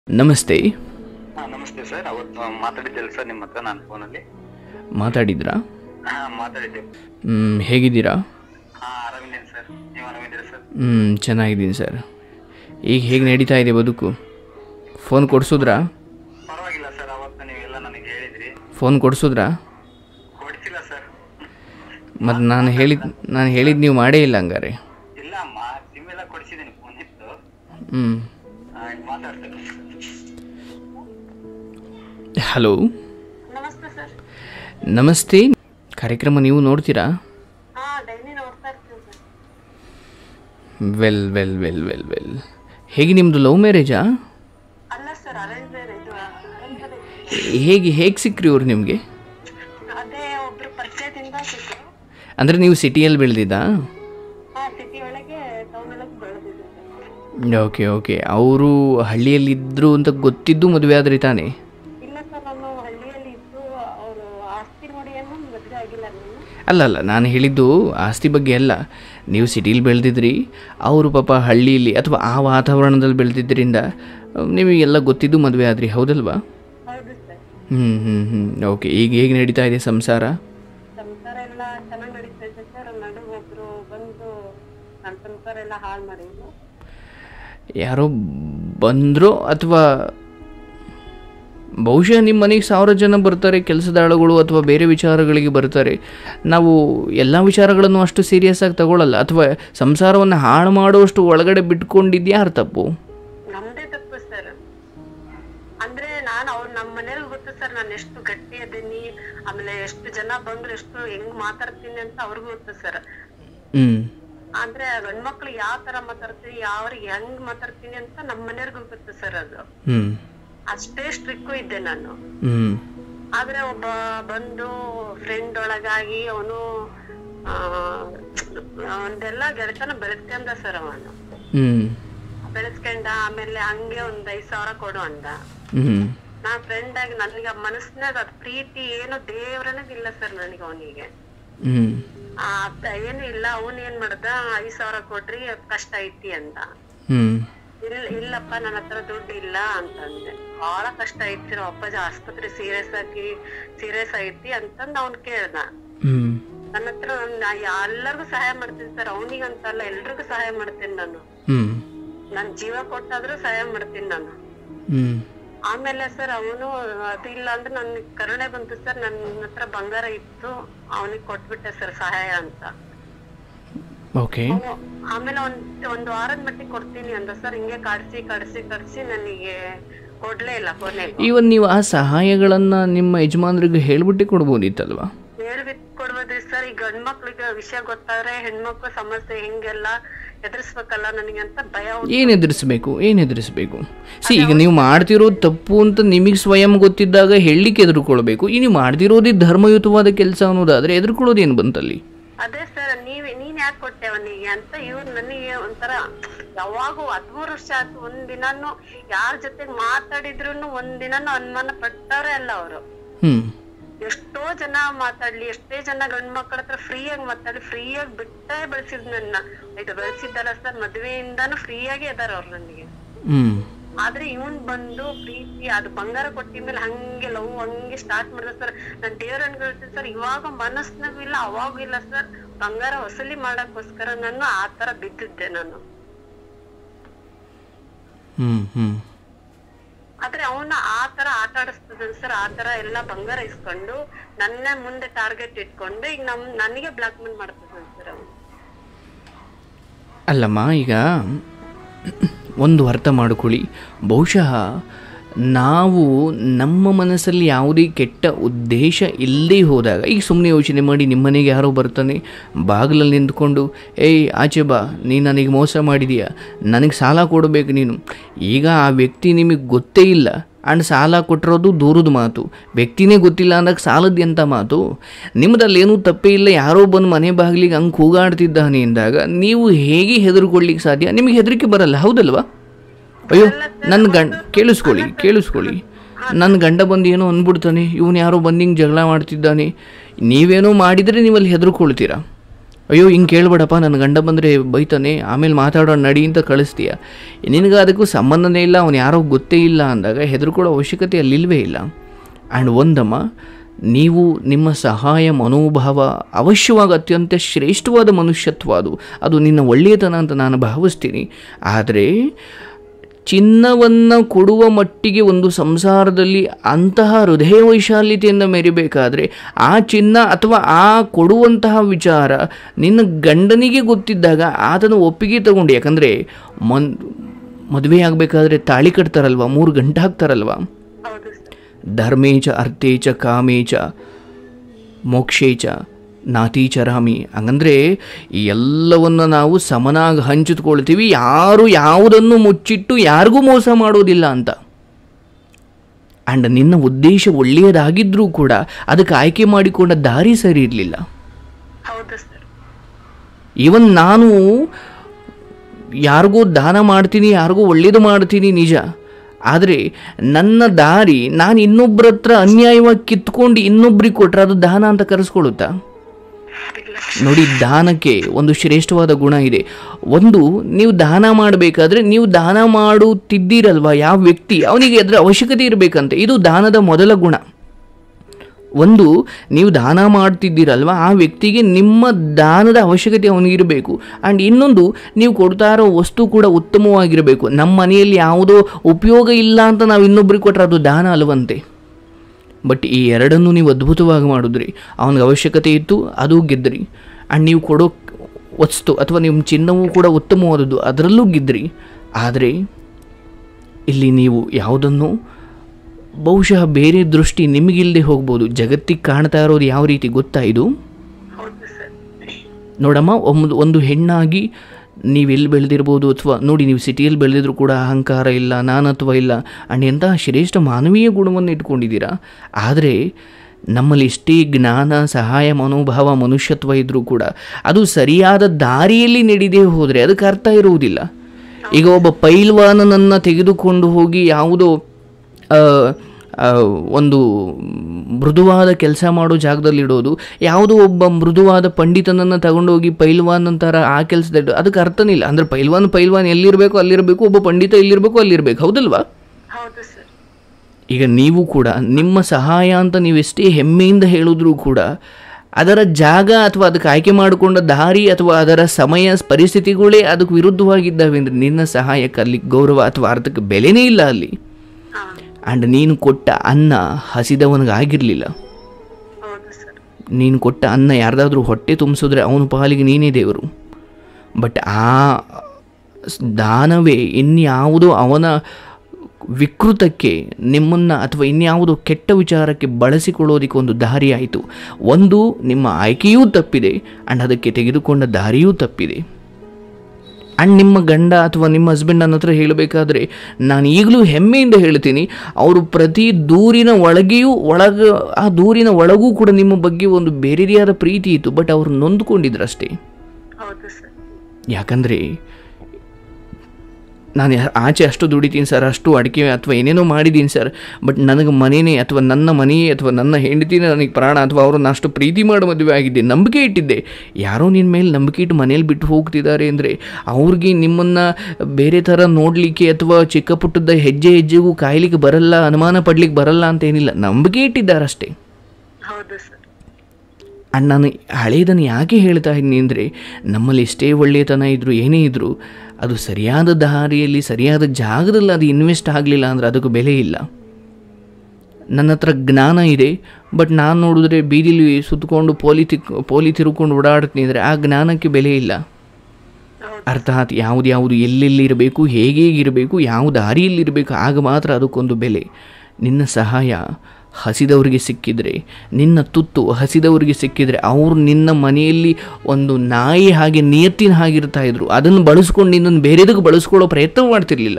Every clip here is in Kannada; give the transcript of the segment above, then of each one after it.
ನಮಸ್ತೆ. ನಮಸ್ತೆ ಸರ್. ಅವತ್ತು ಮಾತಾಡಿದ್ದೆ ಸರ್ ನಿಮ್ಮ ಹತ್ರ ನಾನು ಫೋನಲ್ಲಿ. ಮಾತಾಡಿದ್ರಾ? ಮಾತಾಡಿದ್ದೆ. ಹೇಗಿದ್ದೀರಾ? ಆರಾಮಿದ್ದೀನಿ ಸರ್. ನೀವು ಆರಾಮಿದ್ದೀರಾ ಸರ್? ಚೆನ್ನಾಗಿದ್ದೀನಿ ಸರ್. ಈಗ ಹೇಗೆ ನಡೀತಾ ಇದೆ ಬದುಕು? ಫೋನ್ ಕೊಡಿಸಿದ್ರಾ? ಪರವಾಗಿಲ್ಲ ಸರ್. ಅವತ್ತು ನೀವೆಲ್ಲ ನನಗೆ ಹೇಳಿದ್ರಿ. ಫೋನ್ ಕೊಡಿಸಿದ್ರಾ? ಕೊಡಿಸಿಲ್ಲ ಸರ್. ಮತ್ತು ನಾನು ಹೇಳಿದ್ದು ನೀವು ಮಾಡೇ ಇಲ್ಲ ಹಂಗಾರೆ. ಇಲ್ಲ ನಿಮ್ಮೆಲ್ಲ ಕೊಡಿಸಿದ್ದೀನಿ. ಫೋನ್ ಇತ್ತು. ಮಾತಾಡ್ತೀನಿ. ಹಲೋ. ನಮಸ್ತೆ ಸರ್. ನಮಸ್ತೆ. ಕಾರ್ಯಕ್ರಮ ನೀವು ನೋಡ್ತೀರಾ? ಡೈಲಿ ನೋಡ್ತಾ ಇರ್ತೀನಿ sir. Well well well well well ಹೇಗೆ ನಿಮ್ಮದು ಲವ್ ಮ್ಯಾರೇಜಾ? ಅಲ್ಲ ಸರ್, ಅರೇಂಜ್ ಮ್ಯಾರೇಜ್. ಹೇಗೆ ಸಿಕ್ಕ್ರಿ ಅವ್ರು ನಿಮಗೆ? ಅದೇ ಒಬ್ರು ಪರಿಚಯದಿಂದ ಸಿಕ್ಕರು. ಅಂದರೆ ನೀವು ಸಿಟಿಯಲ್ಲಿ ಬೆಳೆದಿದ್ದಾ? ಸಿಟಿ ಒಳಗೆ ಟೌನ್ ಒಳಗೆ ಬೆಳೆದಿದ್ದು. ಓಕೆ. ಅವರು ಹಳ್ಳಿಯಲ್ಲಿದ್ದರು ಅಂತ ಗೊತ್ತಿದ್ದು ಮದುವೆ ಆದ್ರಿ ತಾನೇ? ಇಲ್ಲ ಸರ್, ನಾನು ಹಳ್ಳಿಯಲ್ಲಿ ಇದ್ದು ಅವರು ಆಸ್ತಿ ನೋಡಿ ಏನು ಮದುವೆ ಆಗಿಲ್ಲ. ಅಲ್ಲ, ನಾನು ಹೇಳಿದ್ದು ಆಸ್ತಿ ಬಗ್ಗೆ ಅಲ್ಲ. ನೀವು ಸಿಟೀಲಿ ಬೆಳೆದಿದ್ರಿ, ಅವರು ಪಾಪ ಹಳ್ಳಿಯಲ್ಲಿ ಅಥವಾ ಆ ವಾತಾವರಣದಲ್ಲಿ ಬೆಳೆದಿದ್ದರಿಂದ ನಿಮಗೆಲ್ಲ ಗೊತ್ತಿದ್ದು ಮದುವೆ ಆದ್ರಿ, ಹೌದಲ್ವಾ? ಹೌದು ಸರ್. ಓಕೆ. ಈಗ ಹೇಗೆ ನಡೀತಾ ಇದೆ ಸಂಸಾರ? ಸಂಸಾರ ಎಲ್ಲ ಚೆನ್ನಾಗಿ ನಡೀತಾ ಇದೆ ಸರ್. ನಡು ಒಬ್ರು ಬಂದು ನನ್ನ ಸಂಸಾರ ಎಲ್ಲ ಹಾಳು ಮಾಡಿದ್ರು. ಯಾರೋ ಬಂದರೋ ಅಥವಾ ಬಹುಶಃ ನಿಮ್ಮ ಮನೆಗೆ 1000 ಜನ ಬರ್ತಾರೆ, ಕೆಲಸದಾಳುಗಳು ಅಥವಾ ಬೇರೆ ವಿಚಾರಗಳಿಗೆ ಬರ್ತಾರೆ. ನಾವು ಎಲ್ಲ ವಿಚಾರಗಳನ್ನು ಅಷ್ಟು ಸೀರಿಯಸ್ ಆಗಿ ತಗೊಳ್ಳಲ್ಲ. ಅಥವಾ ಸಂಸಾರವನ್ನು ಹಾಳು ಮಾಡುವಷ್ಟು ಒಳಗಡೆ ಬಿಟ್ಕೊಂಡಿದ್ದು ಯಾರು ತಪ್ಪು? ನಮ್ದೇ ತಪ್ಪು ಸರ್. ಅಂದ್ರೆ ನಾನು ನಮ್ಮ ಮನೇಲಿ ಗೊತ್ತು ಸರ್, ನಾನು ಎಷ್ಟು ಗಟ್ಟಿ ಅದೀನಿ, ಆಮೇಲೆ ಎಷ್ಟು ಜನ ಬಂದ್ರು ಎಷ್ಟು ಹೆಂಗ್ ಮಾತಾಡ್ತೀನಿ ಅಂತ ಅವ್ರಿಗೂ ಗೊತ್ತು ಸರ್. ಅಂದ್ರೆ ಗಂಡ್ಮಕ್ಳು ಯಾವ ತರ ಮಾತಾಡ್ತೀನಿ, ಯಾವ್ರಿಗೆ ಹೆಂಗ್ ಮಾತಾಡ್ತೀನಿ ಅಂತ ನಮ್ಮ ಮನೆಯವ್ರಿಗೂ ಗೊತ್ತು ಸರ್. ಅದು ಅಷ್ಟೇ ಸ್ಟ್ರಿಕ್ಕು ಇದ್ದೆ ನಾನು. ಆದ್ರೆ ಒಬ್ಬ ಬಂದು ಫ್ರೆಂಡ್ ಒಳಗಾಗಿ ಅವನು ಒಂದೆಲ್ಲ ಗೆಳೆತನ ಬೆಳೆಸ್ಕೊಂಡ ಸರ್. ಅವನು ಬೆಳೆಸ್ಕೊಂಡ. ಆಮೇಲೆ ಹಂಗೆ 5,000 ಕೊಡು ಅಂದ. ನಾ ಫ್ರೆಂಡ್ ಆಗಿ ನನಗೆ ಮನಸ್ಸಿನಾಗ ಅದ್ ಪ್ರೀತಿ ಏನು ದೇವ್ರನಾಗ ಇಲ್ಲ ಸರ್ ನನಗೆ. ಅವನಿಗೆ ಏನು ಇಲ್ಲ. ಅವನ್ ಏನ್ ಮಾಡ್ದ, 5,000 ಕೊಡ್ರಿ, ಕಷ್ಟ ಐತಿ ಅಂದ. ಇಲ್ಲಪ್ಪ, ನನ್ನ ಹತ್ರ ದುಡ್ಡು ಇಲ್ಲ ಅಂತಂದೆ. ಬಹಳ ಕಷ್ಟ ಐತಿ, ಅಪ್ಪಾಜಿ ಆಸ್ಪತ್ರೆ ಸೀರಿಯಸ್ ಐತಿ ಅಂತಂದ್ ಅವ್ನ್ ಕೇಳ್ದ. ನನ್ನ ಹತ್ರ ಎಲ್ಲರಿಗೂ ಸಹಾಯ ಮಾಡ್ತೀನಿ ಸರ್. ಅವನಿಗಂತಲ್ಲ, ಎಲ್ರಿಗೂ ಸಹಾಯ ಮಾಡ್ತೀನಿ ನಾನು. ನನ್ ಜೀವ ಕೊಟ್ಟಾದ್ರೂ ಸಹಾಯ ಮಾಡ್ತೀನಿ ನಾನು. ಆಮೇಲೆ ಸರ್ ಅವನು ಅದಿಲ್ಲ ಅಂದ್ರೆ ನನ್ ಕರುಣೆ ಬಂತು ಸರ್. ನನ್ನ ಹತ್ರ ಬಂಗಾರ ಇತ್ತು, ಅವನಿಗೆ ಕೊಟ್ಬಿಟ್ಟೆ ಸರ್ ಸಹಾಯ ಅಂತ. ಆಮೇಲೆ ಒಂದ್ ವಾರದ ಮಟ್ಟಿಗೆ ಕೊಡ್ತೀನಿ ಅಂದ ಸರ್. ಹಿಂಗೆ ಕಡ್ಸಿ ನನಗೆ ಕೊಡ್ಲೇ ಇಲ್ಲ ಕೊನೆಗೆ. ಇವನ್ ನೀವು ಆ ಸಹಾಯಗಳನ್ನ ನಿಮ್ಮ ಯಜಮಾನ್ರಿಗೆ ಹೇಳ್ಬಿಟ್ಟು ಕೊಡ್ಬೋದಿತ್ತಲ್ವಾ? ಹೇಳ್ಬಿಟ್ಟು ಕೊಡ್ಬೋದ್ರಿ ಸರ್. ಈ ಗಂಡ್ ಮಕ್ಳಿಗೆ ವಿಷಯ ಗೊತ್ತಾದ್ರೆ ಹೆಣ್ಮಕ್ಳು ಸಮಸ್ಯೆ ಹೆಂಗೆಲ್ಲ ಎದುರಿಸ್ಬೇಕಲ್ಲ ನನಗೆ ಅಂತ ಭಯ. ಏನ್ ಎದುರಿಸ್ಬೇಕು? ಈಗ ನೀವು ಮಾಡ್ತಿರೋದು ತಪ್ಪು ಅಂತ ನಿಮಗೆ ಸ್ವಯಂ ಗೊತ್ತಿದ್ದಾಗ ಹೇಳಲಿಕ್ಕೆ ಎದುರುಕೊಳ್ಬೇಕು. ಈ ನೀವು ಮಾಡ್ತಿರೋದೇ ಧರ್ಮಯುತವಾದ ಕೆಲಸ ಅನ್ನೋದಾದ್ರೆ ಎದುರ್ಕೊಳ್ಳೋದು ಏನು ಬಂತಲ್ಲಿ? ಅದೇ ಸರ್, ನೀನ್ ಯಾಕೆ ಕೊಟ್ಟೆ ಅವನಿಗೆ ಅಂತ ಇವ್ರು ನನಗೆ ಒಂಥರ ಯಾವಾಗೂ 13 ವರ್ಷ ಆಯ್ತು, ಒಂದಿನಾನು ಯಾರ ಜೊತೆಗೆ ಮಾತಾಡಿದ್ರು ಒಂದಿನಾನು ಅನುಮಾನ ಪಟ್ಟವ್ರೆ ಅಲ್ಲ ಅವರು. ಎಷ್ಟೋ ಜನ ಮಾತಾಡ್ಲಿ, ಎಷ್ಟೇ ಜನ ಗಂಡ್ ಮಕ್ಳ ಹತ್ರ ಫ್ರೀಯಾಗಿ ಮಾತಾಡಿ ಫ್ರೀಯಾಗಿ ಬಿಟ್ಟೇ ಬೆಳೆಸಿದ್ ನನ್ನ. ಇದು ಬೆಳೆಸಿದ್ದಲ್ಲ ಸರ್, ಮದ್ವೆಯಿಂದಾನು ಫ್ರೀಯಾಗಿ ಅದಾರ ಅವ್ರು ನನಗೆ. ಆದ್ರೆ ಇವನ್ ಬಂದು ಪ್ರೀತಿ ಅದು ಬಂಗಾರ ಕೊಟ್ಟಿದ್ಮೇಲೆ ಹಂಗೆ ಲವ್ ಹಂಗೆ ಸ್ಟಾರ್ಟ್ ಮಾಡಿದ ಸರ್. ನಾನ್ ದೇವ್ರ ಅನ್ಕೊಳ್ತೀನಿ ಸರ್, ಇವಾಗ ಮನಸ್ನಾಗೂ ಇಲ್ಲ ಅವಾಗೂ ಇಲ್ಲ ಸರ್. ಬಂಗಾರ ವಸೂಲಿ ಮಾಡಕ್ಕೋಸ್ಕರ ನಾನು ಆ ತರ ಬಿದ್ದಿದ್ದೆ ನಾನು. ಆದ್ರೆ ಅವನ ಆ ತರ ಆಟ ಆಡಿಸ್ತದ ಸರ್. ಆ ತರ ಎಲ್ಲಾ ಬಂಗಾರ ಇಸ್ಕೊಂಡು ನನ್ನ ಮುಂದೆ ಟಾರ್ಗೆಟ್ ಇಟ್ಕೊಂಡು ಈಗ ನನಗೆ ಬ್ಲಾಕ್ ಮೇಲ್ ಮಾಡ್ತದ ಸರ್ ಅವನು. ಅಲ್ಲಮ್ಮ, ಈಗ ಒಂದು ಅರ್ಥ ಮಾಡಿಕೊಳ್ಳಿ. ಬಹುಶಃ ನಾವು ನಮ್ಮ ಮನಸ್ಸಲ್ಲಿ ಯಾವುದೇ ಕೆಟ್ಟ ಉದ್ದೇಶ ಇಲ್ಲದೇ ಹೋದಾಗ, ಈಗ ಸುಮ್ಮನೆ ಯೋಚನೆ ಮಾಡಿ, ನಿಮ್ಮ ಮನೆಗೆ ಯಾರೋ ಬರ್ತಾನೆ, ಬಾಗಿಲಲ್ಲಿ ನಿಂತ್ಕೊಂಡು ಏಯ್ ಆಚೆ ಬಾ, ನೀನು ನನಗೆ ಮೋಸ ಮಾಡಿದೀಯಾ, ನನಗೆ ಸಾಲ ಕೊಡಬೇಕು ನೀನು. ಈಗ ಆ ವ್ಯಕ್ತಿ ನಿಮಗೆ ಗೊತ್ತೇ ಇಲ್ಲ ಆ್ಯಂಡ್ ಸಾಲ ಕೊಟ್ಟಿರೋದು ದೂರದ ಮಾತು, ವ್ಯಕ್ತಿನೇ ಗೊತ್ತಿಲ್ಲ ಅಂದಾಗ ಸಾಲದ ಎಂಥ ಮಾತು? ನಿಮ್ಮದಲ್ಲೇನೂ ತಪ್ಪೇ ಇಲ್ಲ, ಯಾರೋ ಬಂದು ಮನೆ ಬಾಗಿಲಿಗೆ ಹಂಗೆ ಕೂಗಾಡ್ತಿದ್ದಾನೆ ಅಂದಾಗ ನೀವು ಹೇಗೆ ಹೆದರ್ಕೊಳ್ಳಿಕ್ಕೆ ಸಾಧ್ಯ? ನಿಮಗೆ ಹೆದರಿಕೆ ಬರಲ್ಲ, ಹೌದಲ್ವಾ? ಅಯ್ಯೋ ಕೇಳಿಸ್ಕೊಳ್ಳಿ, ನನ್ನ ಗಂಡ ಬಂದು ಏನೋ ಅಂದ್ಬಿಡ್ತಾನೆ, ಇವನು ಯಾರೋ ಬಂದು ಹಿಂಗೆ ಜಗಳ ಮಾಡ್ತಿದ್ದಾನೆ, ನೀವೇನೋ ಮಾಡಿದರೆ ನೀವಲ್ಲಿ ಹೆದರ್ಕೊಳ್ತೀರಾ. ಅಯ್ಯೋ ಹಿಂಗೆ ಕೇಳಬೇಡಪ್ಪ, ನನ್ನ ಗಂಡ ಬಂದರೆ ಬೈತಾನೆ, ಆಮೇಲೆ ಮಾತಾಡೋಣ ನಡಿ ಅಂತ ಕಳಿಸ್ತೀಯ. ನಿನಗೆ ಅದಕ್ಕೂ ಸಂಬಂಧನೇ ಇಲ್ಲ, ಅವನು ಯಾರೋ ಗೊತ್ತೇ ಇಲ್ಲ ಅಂದಾಗ ಹೆದರ್ಕೊಳ್ಳೋ ಅವಶ್ಯಕತೆ ಅಲ್ಲಿಲ್ವೇ ಇಲ್ಲ. ಆ್ಯಂಡ್ ಒಂದಮ್ಮ, ನೀವು ನಿಮ್ಮ ಸಹಾಯ ಮನೋಭಾವ ಅವಶ್ಯವಾಗಿ ಅತ್ಯಂತ ಶ್ರೇಷ್ಠವಾದ ಮನುಷ್ಯತ್ವ, ಅದು ನಿನ್ನ ಒಳ್ಳೆಯತನ ಅಂತ ನಾನು ಭಾವಿಸ್ತೀನಿ. ಆದರೆ ಚಿನ್ನವನ್ನು ಕೊಡುವ ಮಟ್ಟಿಗೆ ಒಂದು ಸಂಸಾರದಲ್ಲಿ ಅಂತಹ ಹೃದಯ ವೈಶಾಲ್ಯತೆಯಿಂದ ಮೆರಿಬೇಕಾದ್ರೆ ಆ ಚಿನ್ನ ಅಥವಾ ಆ ಕೊಡುವಂತಹ ವಿಚಾರ ನಿನ್ನ ಗಂಡನಿಗೆ ಗೊತ್ತಿದ್ದಾಗ ಆತನ ಒಪ್ಪಿಗೆ ತಗೊಂಡು, ಯಾಕಂದರೆ ಮದುವೆ ಆಗಬೇಕಾದ್ರೆ ತಾಳಿ ಕಟ್ತಾರಲ್ವ, 3 ಗಂಟೆ ಹಾಕ್ತಾರಲ್ವ, ಧರ್ಮೇಚ ಅರ್ಥೇಚ ಕಾಮೇಚ ಮೋಕ್ಷೇಚ ನಾತೀಚರಾಮಿ. ಹಂಗಂದರೆ ಎಲ್ಲವನ್ನು ನಾವು ಸಮನಾಗಿ ಹಂಚಿಟ್ಕೊಳ್ತೀವಿ, ಯಾರು ಯಾವುದನ್ನು ಮುಚ್ಚಿಟ್ಟು ಯಾರಿಗೂ ಮೋಸ ಮಾಡೋದಿಲ್ಲ ಅಂತ. ಆ್ಯಂಡ್ ನಿನ್ನ ಉದ್ದೇಶ ಒಳ್ಳೆಯದಾಗಿದ್ದರೂ ಕೂಡ ಅದಕ್ಕೆ ಆಯ್ಕೆ ಮಾಡಿಕೊಂಡ ದಾರಿ ಸರಿ ಇರಲಿಲ್ಲ. ಈವನ್ ನಾನು ಯಾರಿಗೂ ದಾನ ಮಾಡ್ತೀನಿ, ಯಾರಿಗೂ ಒಳ್ಳೇದು ಮಾಡ್ತೀನಿ ನಿಜ, ಆದರೆ ನನ್ನ ದಾರಿ ನಾನು ಇನ್ನೊಬ್ಬರ ಹತ್ರ ಅನ್ಯಾಯವಾಗಿ ಕಿತ್ಕೊಂಡು ಇನ್ನೊಬ್ರಿಗೆ ಕೊಟ್ಟರೆ ಅದು ದಾನ ಅಂತ ಕರೆಸ್ಕೊಳ್ಳುತ್ತಾ? ನೋಡಿ, ದಾನಕ್ಕೆ ಒಂದು ಶ್ರೇಷ್ಠವಾದ ಗುಣ ಇದೆ. ಒಂದು, ನೀವು ದಾನ ಮಾಡಬೇಕಾದ್ರೆ ನೀವು ದಾನ ಮಾಡುತ್ತಿದ್ದೀರಲ್ವ ಯಾವ ವ್ಯಕ್ತಿ, ಅವನಿಗೆ ಅದರ ಅವಶ್ಯಕತೆ ಇರಬೇಕಂತೆ. ಇದು ದಾನದ ಮೊದಲ ಗುಣ. ಒಂದು, ನೀವು ದಾನ ಮಾಡ್ತಿದ್ದೀರಲ್ವ ಆ ವ್ಯಕ್ತಿಗೆ ನಿಮ್ಮ ದಾನದ ಅವಶ್ಯಕತೆ ಅವನಿಗಿರಬೇಕು. ಆ್ಯಂಡ್ ಇನ್ನೊಂದು, ನೀವು ಕೊಡ್ತಾ ಇರೋ ವಸ್ತು ಕೂಡ ಉತ್ತಮವಾಗಿರಬೇಕು. ನಮ್ಮ ಮನೆಯಲ್ಲಿ ಯಾವುದೋ ಉಪಯೋಗ ಇಲ್ಲ ಅಂತ ನಾವು ಇನ್ನೊಬ್ರಿಗೆ ಕೊಟ್ಟರೆ ಅದು ದಾನ ಅಲ್ವಂತೆ. ಬಟ್ ಈ ಎರಡನ್ನೂ ನೀವು ಅದ್ಭುತವಾಗಿ ಮಾಡಿದ್ರಿ. ಅವನಿಗೆ ಅವಶ್ಯಕತೆ ಇತ್ತು, ಅದು ಗೆದ್ರಿ. ಆ್ಯಂಡ್ ನೀವು ಕೊಡೋ ವಸ್ತು ಅಥವಾ ನಿಮ್ಮ ಚಿನ್ನವೂ ಕೂಡ ಉತ್ತಮವಾದದ್ದು, ಅದರಲ್ಲೂ ಗೆದ್ರಿ. ಆದರೆ ಇಲ್ಲಿ ನೀವು ಯಾವುದನ್ನು ಬಹುಶಃ ಬೇರೆ ದೃಷ್ಟಿ ನಿಮಗಿಲ್ಲದೆ ಹೋಗ್ಬೋದು. ಜಗತ್ತಿಗೆ ಕಾಣ್ತಾ ಇರೋದು ಯಾವ ರೀತಿ ಗೊತ್ತಾ? ಇದು ನೋಡಮ್ಮ, ಒಂದು ಹೆಣ್ಣಾಗಿ ನೀವೆಲ್ಲಿ ಬೆಳೆದಿರ್ಬೋದು, ಅಥವಾ ನೋಡಿ ನೀವು ಸಿಟಿಯಲ್ಲಿ ಬೆಳೆದಿದ್ರು ಕೂಡ ಅಹಂಕಾರ ಇಲ್ಲ, ನಾನತ್ವ ಇಲ್ಲ, ಆ್ಯಂಡ್ ಎಂತಹ ಶ್ರೇಷ್ಠ ಮಾನವೀಯ ಗುಣವನ್ನು ಇಟ್ಕೊಂಡಿದ್ದೀರಾ. ಆದರೆ ನಮ್ಮಲ್ಲಿ ಎಷ್ಟೇ ಜ್ಞಾನ, ಸಹಾಯ ಮನೋಭಾವ, ಮನುಷ್ಯತ್ವ ಇದ್ದರೂ ಕೂಡ ಅದು ಸರಿಯಾದ ದಾರಿಯಲ್ಲಿ ನಡೆದೇ ಹೋದರೆ ಅದಕ್ಕೆ ಅರ್ಥ ಇರುವುದಿಲ್ಲ. ಈಗ ಒಬ್ಬ ಪೈಲ್ವಾನನನ್ನು ತೆಗೆದುಕೊಂಡು ಹೋಗಿ ಯಾವುದೋ ಒಂದು ಮೃದುವಾದ ಕೆಲಸ ಮಾಡೋ ಜಾಗದಲ್ಲಿಡೋದು, ಯಾವುದೋ ಒಬ್ಬ ಮೃದುವಾದ ಪಂಡಿತನನ್ನು ತಗೊಂಡೋಗಿ ಪೈಲ್ವಾನ್ ಅಂತಾರ ಆ ಕೆಲಸದ, ಅದಕ್ಕೆ ಅರ್ಥನೇ ಇಲ್ಲ. ಅಂದರೆ ಪೈಲ್ವಾನ್ ಎಲ್ಲಿರಬೇಕು ಅಲ್ಲಿರಬೇಕು, ಒಬ್ಬ ಪಂಡಿತ ಎಲ್ಲಿರಬೇಕು ಅಲ್ಲಿರಬೇಕು, ಹೌದಲ್ವಾ? ಈಗ ನೀವು ಕೂಡ ನಿಮ್ಮ ಸಹಾಯ ಅಂತ ನೀವೆಷ್ಟೇ ಹೆಮ್ಮೆಯಿಂದ ಹೇಳಿದ್ರೂ ಕೂಡ ಅದರ ಜಾಗ ಅಥವಾ ಅದಕ್ಕೆ ಆಯ್ಕೆ ಮಾಡಿಕೊಂಡ ದಾರಿ ಅಥವಾ ಅದರ ಸಮಯ ಪರಿಸ್ಥಿತಿಗಳೇ ಅದಕ್ಕೆ ವಿರುದ್ಧವಾಗಿದ್ದಾವೆ ಅಂದರೆ ನಿನ್ನ ಸಹಾಯಕ್ಕೆ ಅಲ್ಲಿ ಗೌರವ ಅಥವಾ ಅರ್ಥಕ್ಕೆ ಬೆಲೆನೇ ಇಲ್ಲ ಅಲ್ಲಿ. ಆ್ಯಂಡ್ ನೀನು ಕೊಟ್ಟ ಅನ್ನ ಹಸಿದವನಿಗಾಗಿರಲಿಲ್ಲ. ನೀನು ಕೊಟ್ಟ ಅನ್ನ ಯಾರ್ದಾದ್ರೂ ಹೊಟ್ಟೆ ತುಂಬಿಸಿದ್ರೆ ಅವನ ಪಾಲಿಗೆ ನೀನೇ ದೇವರು. ಬಟ್ ಆ ದಾನವೇ ಇನ್ಯಾವುದೋ ಅವನ ವಿಕೃತಕ್ಕೆ ನಿಮ್ಮನ್ನು ಅಥವಾ ಇನ್ಯಾವುದೋ ಕೆಟ್ಟ ವಿಚಾರಕ್ಕೆ ಬಳಸಿಕೊಳ್ಳೋದಕ್ಕೆ ಒಂದು ದಾರಿ ಆಯಿತು. ಒಂದು, ನಿಮ್ಮ ಆಯ್ಕೆಯೂ ತಪ್ಪಿದೆ ಆ್ಯಂಡ್ ಅದಕ್ಕೆ ತೆಗೆದುಕೊಂಡ ದಾರಿಯೂ ತಪ್ಪಿದೆ. ಆ್ಯಂಡ್ ನಿಮ್ಮ ಗಂಡ ಅಥವಾ ನಿಮ್ಮ ಹಸ್ಬೆಂಡ್ ನನ್ನ ಹತ್ರ ಹೇಳಬೇಕಾದ್ರೆ ನಾನು ಈಗಲೂ ಹೆಮ್ಮೆಯಿಂದ ಹೇಳ್ತೀನಿ, ಅವರು ಪ್ರತಿ ದೂರಿನ ಒಳಗೆಯೂ ಆ ದೂರಿನ ಒಳಗೂ ಕೂಡ ನಿಮ್ಮ ಬಗ್ಗೆ ಒಂದು ಬೇರೆ ರೀತಿಯಾದ ಪ್ರೀತಿ ಇತ್ತು. ಬಟ್ ಅವರು ನೊಂದ್ಕೊಂಡಿದ್ರಷ್ಟೇ. ಯಾಕಂದರೆ ನಾನು ಆಚೆ ಅಷ್ಟು ದುಡಿತೀನಿ ಸರ್, ಅಷ್ಟು ಅಡಿಕೆ ಅಥವಾ ಏನೇನೋ ಮಾಡಿದ್ದೀನಿ ಸರ್, ಬಟ್ ನನಗೆ ಮನೆಯೇ ಅಥವಾ ನನ್ನ ಮನೆಯೇ ಅಥವಾ ನನ್ನ ಹೆಂಡತಿನೇ ನನಗೆ ಪ್ರಾಣ, ಅಥವಾ ಅವರನ್ನು ಅಷ್ಟು ಪ್ರೀತಿ ಮಾಡಿ ಮದುವೆ ಆಗಿದ್ದೆ, ನಂಬಿಕೆ ಇಟ್ಟಿದ್ದೆ. ಯಾರೋ ನಿನ್ನ ಮೇಲೆ ನಂಬಿಕೆ ಇಟ್ಟು ಮನೇಲಿ ಬಿಟ್ಟು ಹೋಗ್ತಿದ್ದಾರೆ ಅಂದರೆ ಅವ್ರಿಗೆ ನಿಮ್ಮನ್ನು ಬೇರೆ ಥರ ನೋಡಲಿಕ್ಕೆ ಅಥವಾ ಚಿಕ್ಕ ಪುಟ್ಟದ ಹೆಜ್ಜೆ ಹೆಜ್ಜೆಗೂ ಕಾಯ್ಲಿಕ್ಕೆ ಬರಲ್ಲ, ಅನುಮಾನ ಪಡ್ಲಿಕ್ಕೆ ಬರಲ್ಲ ಅಂತ ಏನಿಲ್ಲ, ನಂಬಿಕೆ ಇಟ್ಟಿದ್ದಾರಷ್ಟೇ. ಆ್ಯಂಡ್ ನಾನು ಹಳೆಯದನ್ನು ಯಾಕೆ ಹೇಳ್ತಾ ಇದ್ದೀನಿ ಅಂದರೆ ನಮ್ಮಲ್ಲಿ ಎಷ್ಟೇ ಒಳ್ಳೆಯತನ ಇದ್ದರೂ ಏನೇ ಇದ್ದರೂ ಅದು ಸರಿಯಾದ ದಾರಿಯಲ್ಲಿ ಸರಿಯಾದ ಜಾಗದಲ್ಲಿ ಅದು ಇನ್ವೆಸ್ಟ್ ಆಗಲಿಲ್ಲ ಅಂದರೆ ಅದಕ್ಕೆ ಬೆಲೆ ಇಲ್ಲ. ನನ್ನ ಹತ್ರ ಜ್ಞಾನ ಇದೆ, ಬಟ್ ನಾನು ನೋಡಿದ್ರೆ ಬೀದಿಲಿ ಸುತ್ತಕೊಂಡು ಪೋಲಿ ತಿರುಕೊಂಡು ಓಡಾಡ್ತೀನಿ ಅಂದರೆ ಆ ಜ್ಞಾನಕ್ಕೆ ಬೆಲೆ ಇಲ್ಲ. ಅರ್ಥಾತ್ ಯಾವುದು ಎಲ್ಲೆಲ್ಲಿ ಇರಬೇಕು, ಹೇಗೆ ಇರಬೇಕು, ಯಾವ ದಾರಿಯಲ್ಲಿರಬೇಕು, ಆಗ ಮಾತ್ರ ಅದಕ್ಕೊಂದು ಬೆಲೆ. ನಿನ್ನ ಸಹಾಯ ಹಸಿದವರಿಗೆ ಸಿಕ್ಕಿದರೆ, ನಿನ್ನ ತುತ್ತು ಹಸಿದವರಿಗೆ ಸಿಕ್ಕಿದರೆ, ಅವರು ನಿನ್ನ ಮನೆಯಲ್ಲಿ ಒಂದು ನಾಯಿ ಹಾಗೆ ನಿಯತ್ತಿನ ಹಾಗಿರ್ತಾ ಇದ್ರು, ಅದನ್ನು ಬಳಸ್ಕೊಂಡು ಇನ್ನೊಂದು ಬೇರೆದಕ್ಕೆ ಬಳಸ್ಕೊಳ್ಳೋ ಪ್ರಯತ್ನ ಮಾಡ್ತಿರ್ಲಿಲ್ಲ.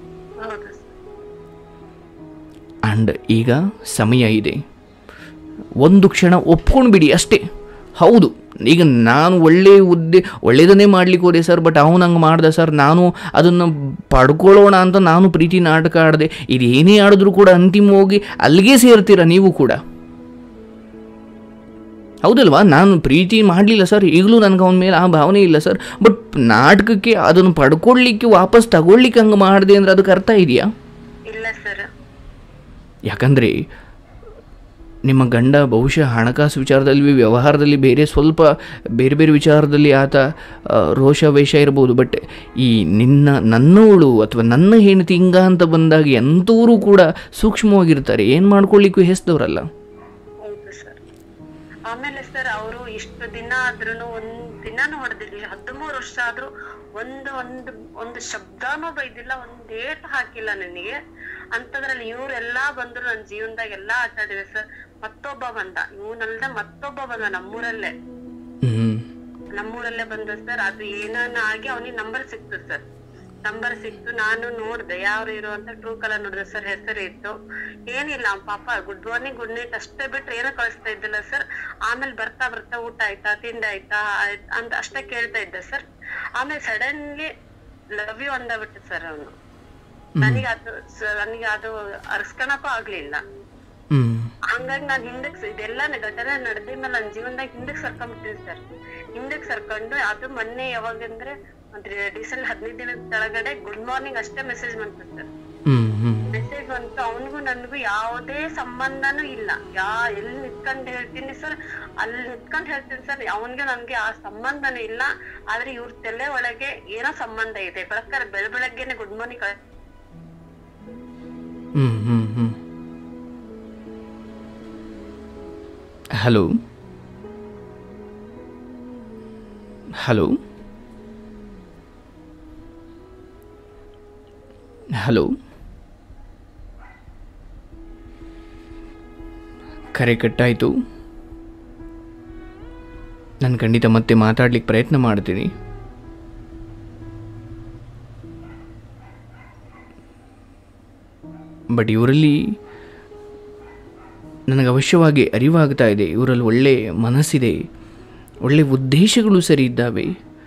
ಆ್ಯಂಡ್ ಈಗ ಸಮಯ ಇದೆ, ಒಂದು ಕ್ಷಣ ಒಪ್ಕೊಂಡು ಬಿಡಿ ಅಷ್ಟೇ. ಹೌದು, ಈಗ ನಾನು ಒಳ್ಳೆಯದನ್ನೇ ಮಾಡ್ಲಿಕ್ಕೆ ಹೋದೆ ಸರ್, ಬಟ್ ಅವನು ಹಂಗೆ ಮಾಡ್ದೆ ಸರ್, ನಾನು ಅದನ್ನು ಪಡ್ಕೊಳ್ಳೋಣ ಅಂತ ನಾನು ಪ್ರೀತಿ ನಾಟಕ ಆಡಿದೆ. ಇದೇನೇ ಆಡಿದ್ರೂ ಕೂಡ ಅಂತಿಮವಾಗಿ ಅಲ್ಲಿಗೆ ಸೇರ್ತೀರ ನೀವು ಕೂಡ. ಹೌದಲ್ವಾ? ನಾನು ಪ್ರೀತಿ ಮಾಡಲಿಲ್ಲ ಸರ್, ಈಗಲೂ ನನಗೆ ಅವನ ಮೇಲೆ ಆ ಭಾವನೆ ಇಲ್ಲ ಸರ್, ಬಟ್ ನಾಟಕಕ್ಕೆ ಅದನ್ನು ಪಡ್ಕೊಳ್ಳಿಕ್ಕೆ ವಾಪಸ್ ತಗೊಳ್ಳಿಕ್ಕೆ ಹಂಗೆ ಮಾಡಿದೆ ಅಂದರೆ ಅದಕ್ಕೆ ಅರ್ಥ ಇದೆಯಾ? ಇಲ್ಲ ಸರ್. ಯಾಕಂದರೆ ನಿಮ್ಮ ಗಂಡ ಬಹುಶಃ ಹಣಕಾಸು ವಿಚಾರದಲ್ಲಿ, ವ್ಯವಹಾರದಲ್ಲಿ, ಬೇರೆ ಬೇರೆ ವಿಚಾರದಲ್ಲಿ ಆತ ರೋಷಾವೇಶ ಇರ್ಬೋದು, ಬಟ್ ಈ ನನ್ನವಳು ಅಥವಾ ನನ್ನ ಹೆಂಡತಿ ಹಿಂಗ ಅಂತ ಬಂದಾಗ ಎಂಥವರು ಕೂಡ ಸೂಕ್ಷ್ಮವಾಗಿರ್ತಾರೆ, ಏನು ಮಾಡ್ಕೊಳ್ಳಿಕ್ಕೂ ಹೆಸ್ದವ್ರಲ್ಲ. ಹೌದು ಸರ್. ಆಮೇಲೆ ಸರ್ ಅವರು ಇಷ್ಟು ದಿನ ಆದ್ರೂ ಒಂದ್ ದಿನಾನು ಹೊಡೆದಿಲ್ಲ, 13 ವರ್ಷ ಆದ್ರೂ ಒಂದು ಶಬ್ದನೂ ಬೈದಿಲ್ಲ, ಒಂದ್ ಏಟ್ ಹಾಕಿಲ್ಲ ನನಗೆ. ಅಂತದ್ರಲ್ಲಿ ಇವ್ರೆಲ್ಲಾ ಬಂದ್ರು ನನ್ನ ಜೀವನದಾಗ ಎಲ್ಲಾ ಆಟ ಆಡಿದೆ ಸರ್. ಮತ್ತೊಬ್ಬ ಬಂದ, ಇವನಲ್ದೆ ಮತ್ತೊಬ್ಬ ಬಂದ ನಮ್ಮೂರಲ್ಲೇ ಬಂದ ಸರ್. ಅದು ಏನಾನ ಆಗಿ ಅವನಿಗೆ ನಂಬರ್ ಸಿಕ್ತು ಸರ್. ನಂಬರ್ ಸಿಕ್ತು, ನಾನು ನೋಡ್ದೆ ಯಾರು ಇರೋ ಅಂತ ಟ್ರೂ ಕಾಲರ್ ನೋಡಿದೆ ಸರ್. ಹೆಸರು ಇತ್ತು, ಏನಿಲ್ಲ ಪಾಪ ಗುಡ್ ಮಾರ್ನಿಂಗ್ ಗುಡ್ ನೈಟ್ ಅಷ್ಟೇ ಬಿಟ್ರೆ ಏನೋ ಕಳಿಸ್ತಾ ಇದ್ದಿಲ್ಲ ಸರ್. ಆಮೇಲೆ ಬರ್ತಾ ಊಟ ಆಯ್ತಾ ತಿಂಡಿ ಆಯ್ತಾ ಅಂತ ಅಷ್ಟೇ ಕೇಳ್ತಾ ಇದ್ದೆ ಸರ್. ಆಮೇಲೆ ಸಡನ್ಲಿ ಲವ್ ಯು ಅಂದಬಿಟ್ಟು ಸರ್ ಅವನು. ನನಗೆ ಅದು ಅರ್ಸ್ಕೊಳಕ್ಕೂ ಆಗ್ಲಿಲ್ಲ. ಹಂಗಾಗಿ ನಾನು ಇದೆಲ್ಲ ಘಟನೆ ನಡೆದಿದ್ಮೇಲೆ ನನ್ನ ಜೀವನದಾಗ ಹಿಂದಕ್ ಸರ್ಕೊಂಡ್ಬಿಟ್ಟಿನಿ ಸರ್. ಹಿಂದಕ್ ಸರ್ಕೊಂಡು ಅದು ಮೊನ್ನೆ ಯಾವಾಗಂದ್ರೆ ಡಿಸೆಂಬರ್ 15 ದಿನದ ಕೆಳಗಡೆ ಗುಡ್ ಮಾರ್ನಿಂಗ್ ಅಷ್ಟೇ ಮೆಸೇಜ್ ಬಂತು ಸರ್. ಮೆಸೇಜ್ ಬಂತು, ಅವನಿಗೂ ನನ್ಗೂ ಯಾವುದೇ ಸಂಬಂಧನೂ ಇಲ್ಲ. ಎಲ್ಲಿ ನಿಂತ್ಕೊಂಡ್ ಹೇಳ್ತೀನಿ ಸರ್, ಅಲ್ಲಿ ನಿಂತ್ಕೊಂಡ್ ಹೇಳ್ತೀನಿ ಸರ್. ಅವನ್ಗೆ ನನ್ಗೆ ಆ ಸಂಬಂಧನೂ ಇಲ್ಲ. ಆದ್ರೆ ಇವ್ರ ತಲೆ ಒಳಗೆ ಏನೋ ಸಂಬಂಧ ಇದೆ. ಬೆಳಗ್ಗೆನೆ good morning. Hello hello hello, ಕರೆ ಕಟ್ಟಾಯಿತು. ನಾನು ಖಂಡಿತ ಮತ್ತೆ ಮಾತಾಡ್ಲಿಕ್ಕೆ ಪ್ರಯತ್ನ ಮಾಡ್ತೀನಿ. ಬಟ್ ಇವರಲ್ಲಿ ನನಗೆ ಅವಶ್ಯವಾಗಿ ಅರಿವಾಗ್ತಾ ಇದೆ, ಇವರಲ್ಲಿ ಒಳ್ಳೆ ಮನಸ್ಸಿದೆ, ಒಳ್ಳೆ ಉದ್ದೇಶಗಳು ಸರಿ ಇದ್ದಾವೆ.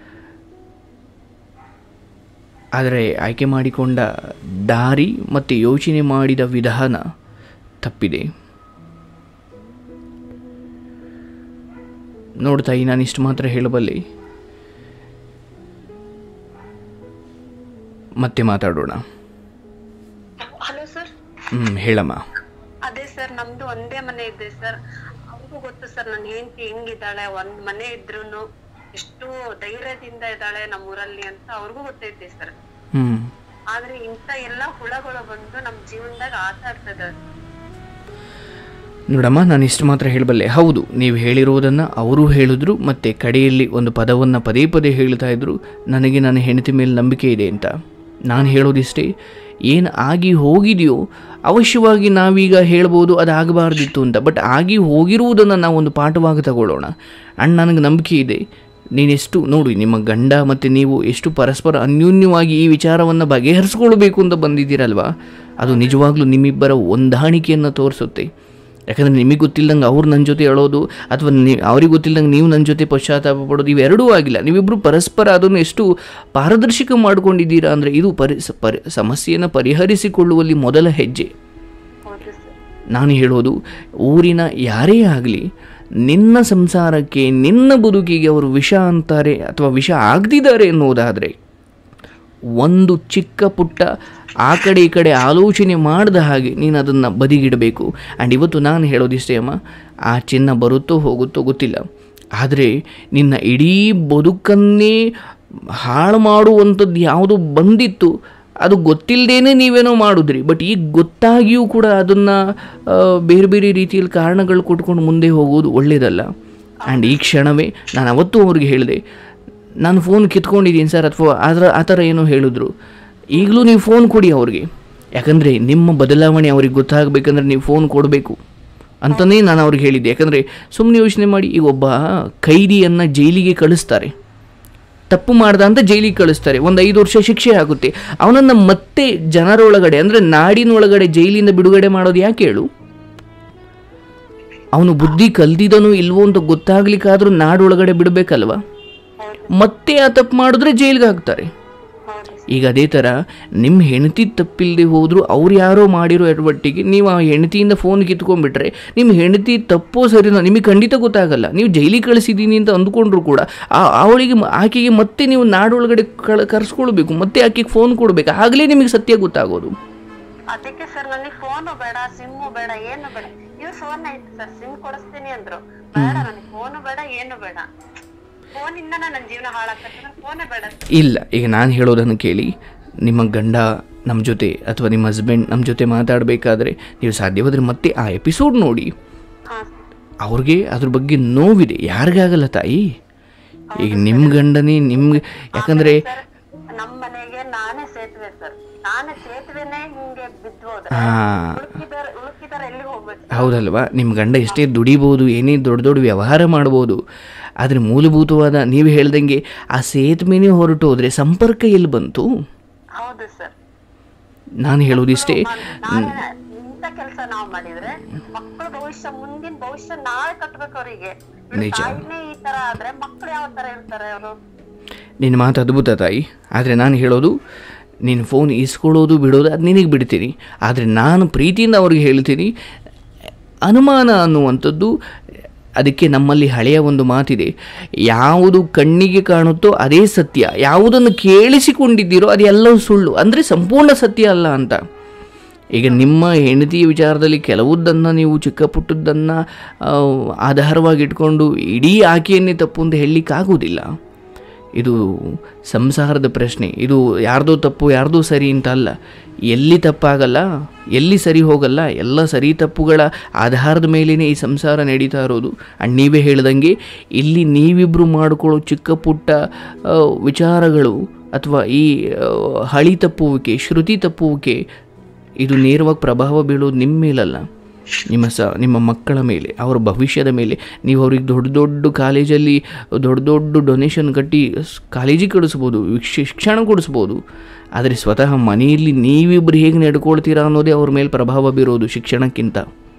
ಆದರೆ ಆಯ್ಕೆ ಮಾಡಿಕೊಂಡ ದಾರಿ ಮತ್ತು ಯೋಚನೆ ಮಾಡಿದ ವಿಧಾನ ತಪ್ಪಿದೆ. ನೋಡ್ತಾಯಿ, ನಾನಿಷ್ಟು ಮಾತ್ರ ಹೇಳಬಲ್ಲೆ. ಮತ್ತೆ ಮಾತಾಡೋಣ. Hello sir. ಹೇಳಮ್ಮ. ಅದೇ ಸರ್, ನಮ್ದು ಒಂದೇ ಮನೆ ಇದೆ ಸರ್. ಅವ್ರಿಗೂ ಗೊತ್ತು ಸರ್ ನನ್ನ ಹೆಂಡತಿ ಹೆಂಗಿದ್ದಾಳೆ, ಒಂದ್ ಮನೆ ಇದ್ರೂನು ಎಷ್ಟು ಧೈರ್ಯದಿಂದ ಇದ್ದಾಳೆ ನಮ್ಮೂರಲ್ಲಿ ಅಂತ ಅವ್ರಿಗೂ ಗೊತ್ತೈತೆ ಸರ್. ಆದ್ರೆ ಇಂತ ಎಲ್ಲಾ ಹುಳಗಳು ಬಂದು ನಮ್ ಜೀವನದಾಗ ಆಟ ಆಡ್ತದ. ನೋಡಮ್ಮ, ನಾನು ಇಷ್ಟು ಮಾತ್ರ ಹೇಳಬಲ್ಲೆ. ಹೌದು, ನೀವು ಹೇಳಿರುವುದನ್ನು ಅವರು ಹೇಳಿದ್ರು, ಮತ್ತು ಕಡೆಯಲ್ಲಿ ಒಂದು ಪದವನ್ನು ಪದೇ ಪದೇ ಹೇಳ್ತಾ ಇದ್ರು, ನನಗೆ ನನ್ನ ಹೆಂಡತಿ ಮೇಲೆ ನಂಬಿಕೆ ಇದೆ ಅಂತ. ನಾನು ಹೇಳೋದಿಷ್ಟೇ, ಏನು ಆಗಿ ಹೋಗಿದೆಯೋ ಅವಶ್ಯವಾಗಿ ನಾವೀಗ ಹೇಳ್ಬೋದು ಅದು ಆಗಬಾರ್ದಿತ್ತು ಅಂತ. ಬಟ್ ಆಗಿ ಹೋಗಿರುವುದನ್ನು ನಾವು ಒಂದು ಪಾಠವಾಗಿ ತಗೊಳ್ಳೋಣ. ಆ್ಯಂಡ್ ನನಗೆ ನಂಬಿಕೆ ಇದೆ, ನೀನೆಷ್ಟು ನೋಡಿ, ನಿಮ್ಮ ಗಂಡ ಮತ್ತು ನೀವು ಎಷ್ಟು ಪರಸ್ಪರ ಅನ್ಯೋನ್ಯವಾಗಿ ಈ ವಿಚಾರವನ್ನು ಬಗೆಹರಿಸ್ಕೊಳ್ಬೇಕು ಅಂತ ಬಂದಿದ್ದೀರಲ್ವ, ಅದು ನಿಜವಾಗ್ಲೂ ನಿಮ್ಮಿಬ್ಬರ ಹೊಂದಾಣಿಕೆಯನ್ನು ತೋರಿಸುತ್ತೆ. ಯಾಕಂದರೆ ನಿಮಗೆ ಗೊತ್ತಿಲ್ಲದಂಗೆ ಅವ್ರು ನನ್ನ ಜೊತೆ ಹೇಳೋದು ಅಥವಾ ಅವ್ರಿಗೆ ಗೊತ್ತಿಲ್ಲದಂಗೆ ನೀವು ನನ್ನ ಜೊತೆ ಪಶ್ಚಾತ್ತಾಪ ಪಡೋದು ಇವೆರಡೂ ಆಗಿಲ್ಲ. ನೀವಿಬ್ಬರು ಪರಸ್ಪರ ಅದನ್ನು ಎಷ್ಟು ಪಾರದರ್ಶಕ ಮಾಡ್ಕೊಂಡಿದ್ದೀರಾ ಅಂದರೆ ಇದು ಸಮಸ್ಯೆಯನ್ನು ಪರಿಹರಿಸಿಕೊಳ್ಳುವಲ್ಲಿ ಮೊದಲ ಹೆಜ್ಜೆ. ನಾನು ಹೇಳೋದು, ಊರಿನ ಯಾರೇ ಆಗಲಿ ನಿನ್ನ ಸಂಸಾರಕ್ಕೆ, ನಿನ್ನ ಬದುಕಿಗೆ ಅವರು ವಿಷ ಅಂತಾರೆ ಅಥವಾ ವಿಷ ಆಗದಿದ್ದಾರೆ ಎನ್ನುವುದಾದರೆ ಒಂದು ಚಿಕ್ಕ ಪುಟ್ಟ ಆ ಕಡೆ ಈ ಕಡೆ ಆಲೋಚನೆ ಮಾಡಿದ ಹಾಗೆ ನೀನು ಅದನ್ನು ಬದಿಗಿಡಬೇಕು. ಆ್ಯಂಡ್ ಇವತ್ತು ನಾನು ಹೇಳೋದಿಷ್ಟೇ ಅಮ್ಮ, ಆ ಚಿನ್ನ ಬರುತ್ತೋ ಹೋಗುತ್ತೋ ಗೊತ್ತಿಲ್ಲ, ಆದರೆ ನಿನ್ನ ಇಡೀ ಬದುಕನ್ನೇ ಹಾಳು ಮಾಡುವಂಥದ್ದು ಯಾವುದು ಬಂದಿತ್ತು ಅದು ಗೊತ್ತಿಲ್ಲದೇನೆ ನೀವೇನೋ ಮಾಡಿದ್ರಿ. ಬಟ್ ಈಗ ಗೊತ್ತಾಗಿಯೂ ಕೂಡ ಅದನ್ನು ಬೇರೆ ಬೇರೆ ರೀತಿಯಲ್ಲಿ ಕಾರಣಗಳು ಕೊಟ್ಕೊಂಡು ಮುಂದೆ ಹೋಗೋದು ಒಳ್ಳೆಯದಲ್ಲ. ಆ್ಯಂಡ್ ಈ ಕ್ಷಣವೇ ನಾನು ಅವತ್ತು ಅವ್ರಿಗೆ ಹೇಳಿದೆ, ನಾನು ಫೋನ್ ಕಿತ್ಕೊಂಡಿದ್ದೀನಿ ಸರ್ ಅಥವಾ ಆ ಥರ ಏನೋ ಹೇಳಿದ್ರು. ಈಗಲೂ ನೀವು ಫೋನ್ ಕೊಡಿ ಅವ್ರಿಗೆ, ಯಾಕಂದರೆ ನಿಮ್ಮ ಬದಲಾವಣೆ ಅವ್ರಿಗೆ ಗೊತ್ತಾಗಬೇಕಂದ್ರೆ ನೀವು ಫೋನ್ ಕೊಡಬೇಕು ಅಂತಲೇ ನಾನು ಅವ್ರಿಗೆ ಹೇಳಿದ್ದೆ. ಯಾಕಂದರೆ ಸುಮ್ಮನೆ ಯೋಚನೆ ಮಾಡಿ, ಈಗ ಒಬ್ಬ ಖೈದಿಯನ್ನು ಜೈಲಿಗೆ ಕಳಿಸ್ತಾರೆ, ತಪ್ಪು ಮಾಡ್ದ ಅಂತ ಜೈಲಿಗೆ ಕಳಿಸ್ತಾರೆ, ಒಂದು 5 ವರ್ಷ ಶಿಕ್ಷೆ ಆಗುತ್ತೆ. ಅವನನ್ನು ಮತ್ತೆ ಜನರೊಳಗಡೆ ಅಂದರೆ ನಾಡಿನೊಳಗಡೆ ಜೈಲಿಂದ ಬಿಡುಗಡೆ ಮಾಡೋದು ಯಾಕೆ ಹೇಳು? ಅವನು ಬುದ್ಧಿ ಕಲ್ತಿದನೋ ಇಲ್ವೋ ಅಂತ ಗೊತ್ತಾಗ್ಲಿಕ್ಕಾದ್ರೂ ನಾಡೊಳಗಡೆ ಬಿಡಬೇಕಲ್ವ? ಮತ್ತೆ ಆ ತಪ್ಪು ಮಾಡಿದ್ರೆ ಜೈಲಿಗೆ ಹಾಕ್ತಾರೆ. ಈಗ ಅದೇ ಥರ ನಿಮ್ಮ ಹೆಂಡತಿ ತಪ್ಪಿಲ್ಲದೆ ಹೋದರೂ ಅವ್ರು ಯಾರೋ ಮಾಡಿರೋ ಎಡವಟ್ಟಿಗೆ ನೀವು ಆ ಹೆಂಡತಿಯಿಂದ ಫೋನ್ ಕಿತ್ಕೊಂಡ್ಬಿಟ್ರೆ ನಿಮ್ಮ ಹೆಂಡತಿ ತಪ್ಪೋ ಸರಿನೋ ನಿಮಗೆ ಖಂಡಿತ ಗೊತ್ತಾಗಲ್ಲ. ನೀವು ಜೈಲಿಗೆ ಕಳಿಸಿದ್ದೀನಿ ಅಂತ ಅಂದ್ಕೊಂಡ್ರು ಕೂಡ ಆಕೆಗೆ ಮತ್ತೆ ನೀವು ನಾಡೊಳಗಡೆ ಕರೆಸ್ಕೊಳ್ಬೇಕು, ಮತ್ತೆ ಆಕೆಗೆ ಫೋನ್ ಕೊಡಬೇಕು, ಆಗಲೇ ನಿಮಗೆ ಸತ್ಯ ಗೊತ್ತಾಗೋದು. ಅದಕ್ಕೆ ಸರ್ ನನಗೆ ಫೋನು ಬೇಡ, ಸಿಮ್ಮು ಬೇಡ, ಏನು ಬೇಡ. ಇವ್ರು ಫೋನ್ ಆಯ್ತು ಸರ್, ಸಿಮ್ ಕೊಡಿಸ್ತೀನಿ ಅಂದ್ರು. ಬೇಡ, ನನಗೆ ಫೋನು ಬೇಡ, ಏನು ಬೇಡ. ಫೋನಿಂದ ನನ್ನ ಜೀವನ ಹಾಳಾಗ್ತದೆ, ಫೋನೇ ಬೇಡ. ಇಲ್ಲ, ಈಗ ನಾನು ಹೇಳೋದನ್ನು ಕೇಳಿ. ನಿಮ್ಮ ಗಂಡ ನಮ್ಮ ಜೊತೆ ಅಥವಾ ನಿಮ್ಮ ಹಸ್ಬೆಂಡ್ ನಮ್ಮ ಜೊತೆ ಮಾತಾಡಬೇಕಾದ್ರೆ ನೀವು ಸಾಧ್ಯವಾದರೆ ಮತ್ತೆ ಆ ಎಪಿಸೋಡ್ ನೋಡಿ. ಅವ್ರಿಗೆ ಅದ್ರ ಬಗ್ಗೆ ನೋವಿದೆ, ಯಾರಿಗಾಗಲ್ಲ ತಾಯಿ. ಈಗ ನಿಮ್ಮ ಗಂಡನೇ ನಿಮ್ಗೆ, ಯಾಕಂದರೆ ನಮ್ಮ ಮನೆಗೆ ನಾನೇ ಸೇತುವೆ ಸರ್, ನಾನೇ ಸೇತುವೆನೇ ಹಿಂಗೆ ಬಿದ್ದೋದ್ರೆ ಉಳುಕಿದಾರೆ ಎಲ್ಲಿಗೆ ಹೋಗ್ಬೇಕು? ಹೌದಲ್ವಾ? ನಿಮ್ಮ ಗಂಡ ಎಷ್ಟೇ ದುಡಿಬೋದು, ಏನೇ ದೊಡ್ಡ ದೊಡ್ಡ ವ್ಯವಹಾರ ಮಾಡ್ಬೋದು, ಆದರೆ ಮೂಲಭೂತವಾದ ನೀವು ಹೇಳ್ದಂಗೆ ಆ ಸೇತುವೆನೇ ಹೊರಟು ಹೋದರೆ ಸಂಪರ್ಕ ಎಲ್ಲಿ ಬಂತು? ಹೌದು ಸರ್. ನಾನು ಹೇಳೋದಿಷ್ಟೇ, ಇಂಥ ಕೆಲಸ ನಾವು ಮಾಡಿದ್ರೆ ಮಕ್ಕಳ ಭವಿಷ್ಯ, ಮುಂದಿನ ಭವಿಷ್ಯ ನಾಳೆ ಕಟ್ಬೇಕು ಅವರಿಗೆ. ನಿಜ. ಈ ತರ ಆದ್ರೆ ಮಕ್ಕಳು ಯಾವ ತರ ಇರ್ತಾರೆ ಅವರು? ನಿನ್ನ ಮಾತು ಅದ್ಭುತ ತಾಯಿ. ಆದರೆ ನಾನು ಹೇಳೋದು, ನೀನು ಫೋನ್ ಇಸ್ಕೊಳ್ಳೋದು ಬಿಡೋದು ಅದು ನಿನಗೆ ಬಿಡ್ತೀನಿ. ಆದರೆ ನಾನು ಪ್ರೀತಿಯಿಂದ ಅವ್ರಿಗೆ ಹೇಳ್ತೀನಿ, ಅನುಮಾನ ಅನ್ನುವಂಥದ್ದು, ಅದಕ್ಕೆ ನಮ್ಮಲ್ಲಿ ಹಳೆಯ ಒಂದು ಮಾತಿದೆ, ಯಾವುದು ಕಣ್ಣಿಗೆ ಕಾಣುತ್ತೋ ಅದೇ ಸತ್ಯ, ಯಾವುದನ್ನು ಕೇಳಿಸಿಕೊಂಡಿದ್ದೀರೋ ಅದೆಲ್ಲವೂ ಸುಳ್ಳು, ಅಂದರೆ ಸಂಪೂರ್ಣ ಸತ್ಯ ಅಲ್ಲ ಅಂತ. ಈಗ ನಿಮ್ಮ ಹೆಂಡತಿಯ ವಿಚಾರದಲ್ಲಿ ಕೆಲವುದನ್ನು ನೀವು ಚಿಕ್ಕ ಪುಟ್ಟದ್ದನ್ನು ಆಧಾರವಾಗಿಟ್ಕೊಂಡು ಇಡೀ ಆಕೆಯನ್ನೇ ತಪ್ಪು ಅಂತ ಹೇಳಲಿಕ್ಕಾಗೋದಿಲ್ಲ. ಇದು ಸಂಸಾರದ ಪ್ರಶ್ನೆ. ಇದು ಯಾರ್ದೋ ತಪ್ಪು ಯಾರ್ದೋ ಸರಿ ಅಂತ ಅಲ್ಲ. ಎಲ್ಲಿ ತಪ್ಪಾಗಲ್ಲ, ಎಲ್ಲಿ ಸರಿ ಹೋಗಲ್ಲ, ಎಲ್ಲ ಸರಿ ತಪ್ಪುಗಳ ಆಧಾರದ ಮೇಲೇ ಈ ಸಂಸಾರ ನಡೀತಾ ಇರೋದು. ಆ್ಯಂಡ್ ನೀವೇ ಹೇಳ್ದಂಗೆ ಇಲ್ಲಿ ನೀವಿಬ್ಬರು ಮಾಡಿಕೊಳ್ಳೋ ಚಿಕ್ಕ ಪುಟ್ಟ ವಿಚಾರಗಳು ಅಥವಾ ಈ ಹಳಿ ತಪ್ಪುವಿಕೆ, ಶ್ರುತಿ ತಪ್ಪುವಿಕೆ, ಇದು ನೇರವಾಗಿ ಪ್ರಭಾವ ಬೀಳೋದು ನಿಮ್ಮ ಮೇಲಲ್ಲ, ನಿಮ್ಮ ಮಕ್ಕಳ ಮೇಲೆ, ಅವರ ಭವಿಷ್ಯದ ಮೇಲೆ. ನೀವು ಅವ್ರಿಗೆ ದೊಡ್ಡ ದೊಡ್ಡ ಕಾಲೇಜಲ್ಲಿ ದೊಡ್ಡ ದೊಡ್ಡ ಡೊನೇಷನ್ ಕಟ್ಟಿ ಕಾಲೇಜಿಗೆ ಕಳಿಸ್ಬೋದು, ಶಿಕ್ಷಣ ಕೊಡಿಸ್ಬೋದು, ಆದರೆ ಸ್ವತಃ ಮನೆಯಲ್ಲಿ ನೀವಿಬ್ಬರು ಹೇಗೆ ನಡ್ಕೊಳ್ತೀರಾ ಅನ್ನೋದೇ ಅವ್ರ ಮೇಲೆ ಪ್ರಭಾವ ಬೀರೋದು ಶಿಕ್ಷಣಕ್ಕಿಂತ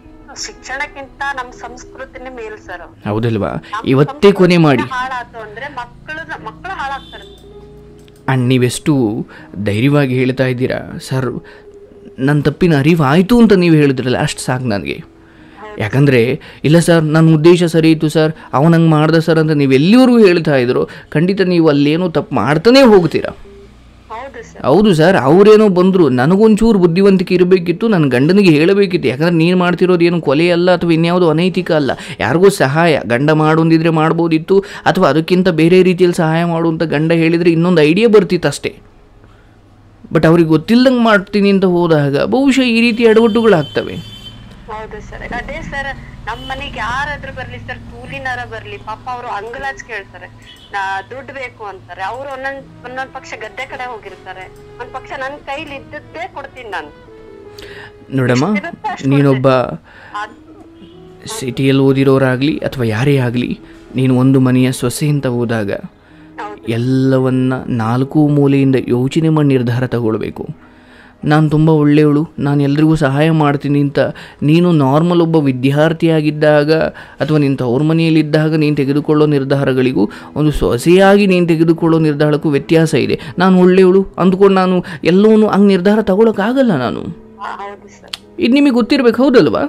ನಮ್ಮ ಸಂಸ್ಕೃತಿನೇ ಮೇಲ್ ಸರ್. ಹೌದಲ್ವಾ? ಇವತ್ತೇ ಕೊನೆ ಮಾಡಿ. ಆ್ಯಂಡ್ ನೀವೆಷ್ಟು ಧೈರ್ಯವಾಗಿ ಹೇಳ್ತಾ ಇದ್ದೀರಾ ಸರ್, ನನ್ನ ತಪ್ಪಿನ ಅರಿವು ಆಯಿತು ಅಂತ ನೀವು ಹೇಳಿದ್ರಲ್ಲ, ಅಷ್ಟು ಸಾಕು ನನಗೆ. ಯಾಕಂದರೆ ಇಲ್ಲ ಸರ್, ನನ್ನ ಉದ್ದೇಶ ಸರಿ ಇತ್ತು ಸರ್, ಅವನಂಗೆ ಮಾಡ್ದೆ ಸರ್ ಅಂತ ನೀವು ಎಲ್ಲಿವರೆಗೂ ಹೇಳ್ತಾ ಇದ್ರು, ಖಂಡಿತ ನೀವು ಅಲ್ಲೇನೋ ತಪ್ಪು ಮಾಡ್ತಾನೇ ಹೋಗ್ತೀರಾ. ಹೌದು ಸರ್, ಅವರೇನೋ ಬಂದರು, ನನಗೊಂಚೂರು ಬುದ್ಧಿವಂತಿಕೆ ಇರಬೇಕಿತ್ತು, ನನ್ನ ಗಂಡನಿಗೆ ಹೇಳಬೇಕಿತ್ತು. ಯಾಕಂದರೆ ನೀನು ಮಾಡ್ತಿರೋದು ಏನು ಕೊಲೆ ಅಲ್ಲ ಅಥವಾ ಇನ್ಯಾವುದು ಅನೈತಿಕ ಅಲ್ಲ, ಯಾರಿಗೂ ಸಹಾಯ. ಗಂಡ ಮಾಡೋದಿದ್ರೆ ಮಾಡ್ಬೋದಿತ್ತು, ಅಥವಾ ಅದಕ್ಕಿಂತ ಬೇರೆ ರೀತಿಯಲ್ಲಿ ಸಹಾಯ ಮಾಡುವಂಥ ಗಂಡ ಹೇಳಿದರೆ ಇನ್ನೊಂದು ಐಡಿಯಾ ಬರ್ತಿತ್ತು ಅಷ್ಟೇ. ಬಟ್ ಅವ್ರಿಗೆ ಗೊತ್ತಿಲ್ಲದಂಗೆ ಮಾಡ್ತೀನಿ ಅಂತ ಹೋದಾಗ ಬಹುಶಃ ಈ ರೀತಿ ಎಡವಟ್ಟುಗಳಾಗ್ತವೆ. ಹೌದು ಸರ್, ಅದೇ ಸರ್, ನಮ್ಮ ಮನೆಗೆ ಯಾರಾದ್ರೂ ಬರ್ಲಿ ಸರ್, ಕೂಲಿನಾರ ಬರ್ಲಿ, ಪಾಪ ಅವರು ಅಂಗಲಾಚ್ ಕೇಳ್ತಾರೆ, ದುಡ್ಡು ಬೇಕು ಅಂತಾರೆ. ಅವ್ರು ಒಂದೊಂದ್ ಪಕ್ಷ ಗದ್ದೆ ಕಡೆ ಹೋಗಿರ್ತಾರೆ, ಒಂದ್ ಪಕ್ಷ ನನ್ನ ಕೈಲಿ ಇದ್ದದ್ದೇ ಕೊಡ್ತೀನಿ ನಾನು. ನೋಡಮ್ಮ, ನೀನೊಬ್ಬ ಸಿಟಿಯಲ್ಲಿ ಓದಿರೋರಾಗಲಿ ಅಥವಾ ಯಾರೇ ಆಗಲಿ, ನೀನು ಒಂದು ಮನೆಯ ಸೊಸೆ ಅಂತ ಹೋದಾಗ ಎಲ್ಲವನ್ನ ನಾಲ್ಕು ಮೂಲೆಯಿಂದ ಯೋಚನೆ ಮಾಡಿ ನಿರ್ಧಾರ ತಗೊಳ್ಬೇಕು. ನಾನು ತುಂಬ ಒಳ್ಳೆಯವಳು, ನಾನು ಎಲ್ರಿಗೂ ಸಹಾಯ ಮಾಡ್ತೀನಿ ಅಂತ ನೀನು ನಾರ್ಮಲ್ ಒಬ್ಬ ವಿದ್ಯಾರ್ಥಿಯಾಗಿದ್ದಾಗ ಅಥವಾ ನಿನ್ನ ಅವ್ರ ಮನೆಯಲ್ಲಿದ್ದಾಗ ನೀನು ತೆಗೆದುಕೊಳ್ಳೋ ನಿರ್ಧಾರಗಳಿಗೂ ಒಂದು ಸೊಸೆಯಾಗಿ ನೀನು ತೆಗೆದುಕೊಳ್ಳೋ ನಿರ್ಧಾರಕ್ಕೂ ವ್ಯತ್ಯಾಸ ಇದೆ. ನಾನು ಒಳ್ಳೆಯವಳು ಅಂದ್ಕೊಂಡು ನಾನು ಎಲ್ಲವನ್ನೂ ಹಂಗೆ ನಿರ್ಧಾರ ತಗೊಳಕ್ಕಾಗಲ್ಲ ನಾನು. ಇದು ನಿಮಗೆ ಗೊತ್ತಿರಬೇಕು, ಹೌದಲ್ವಾ?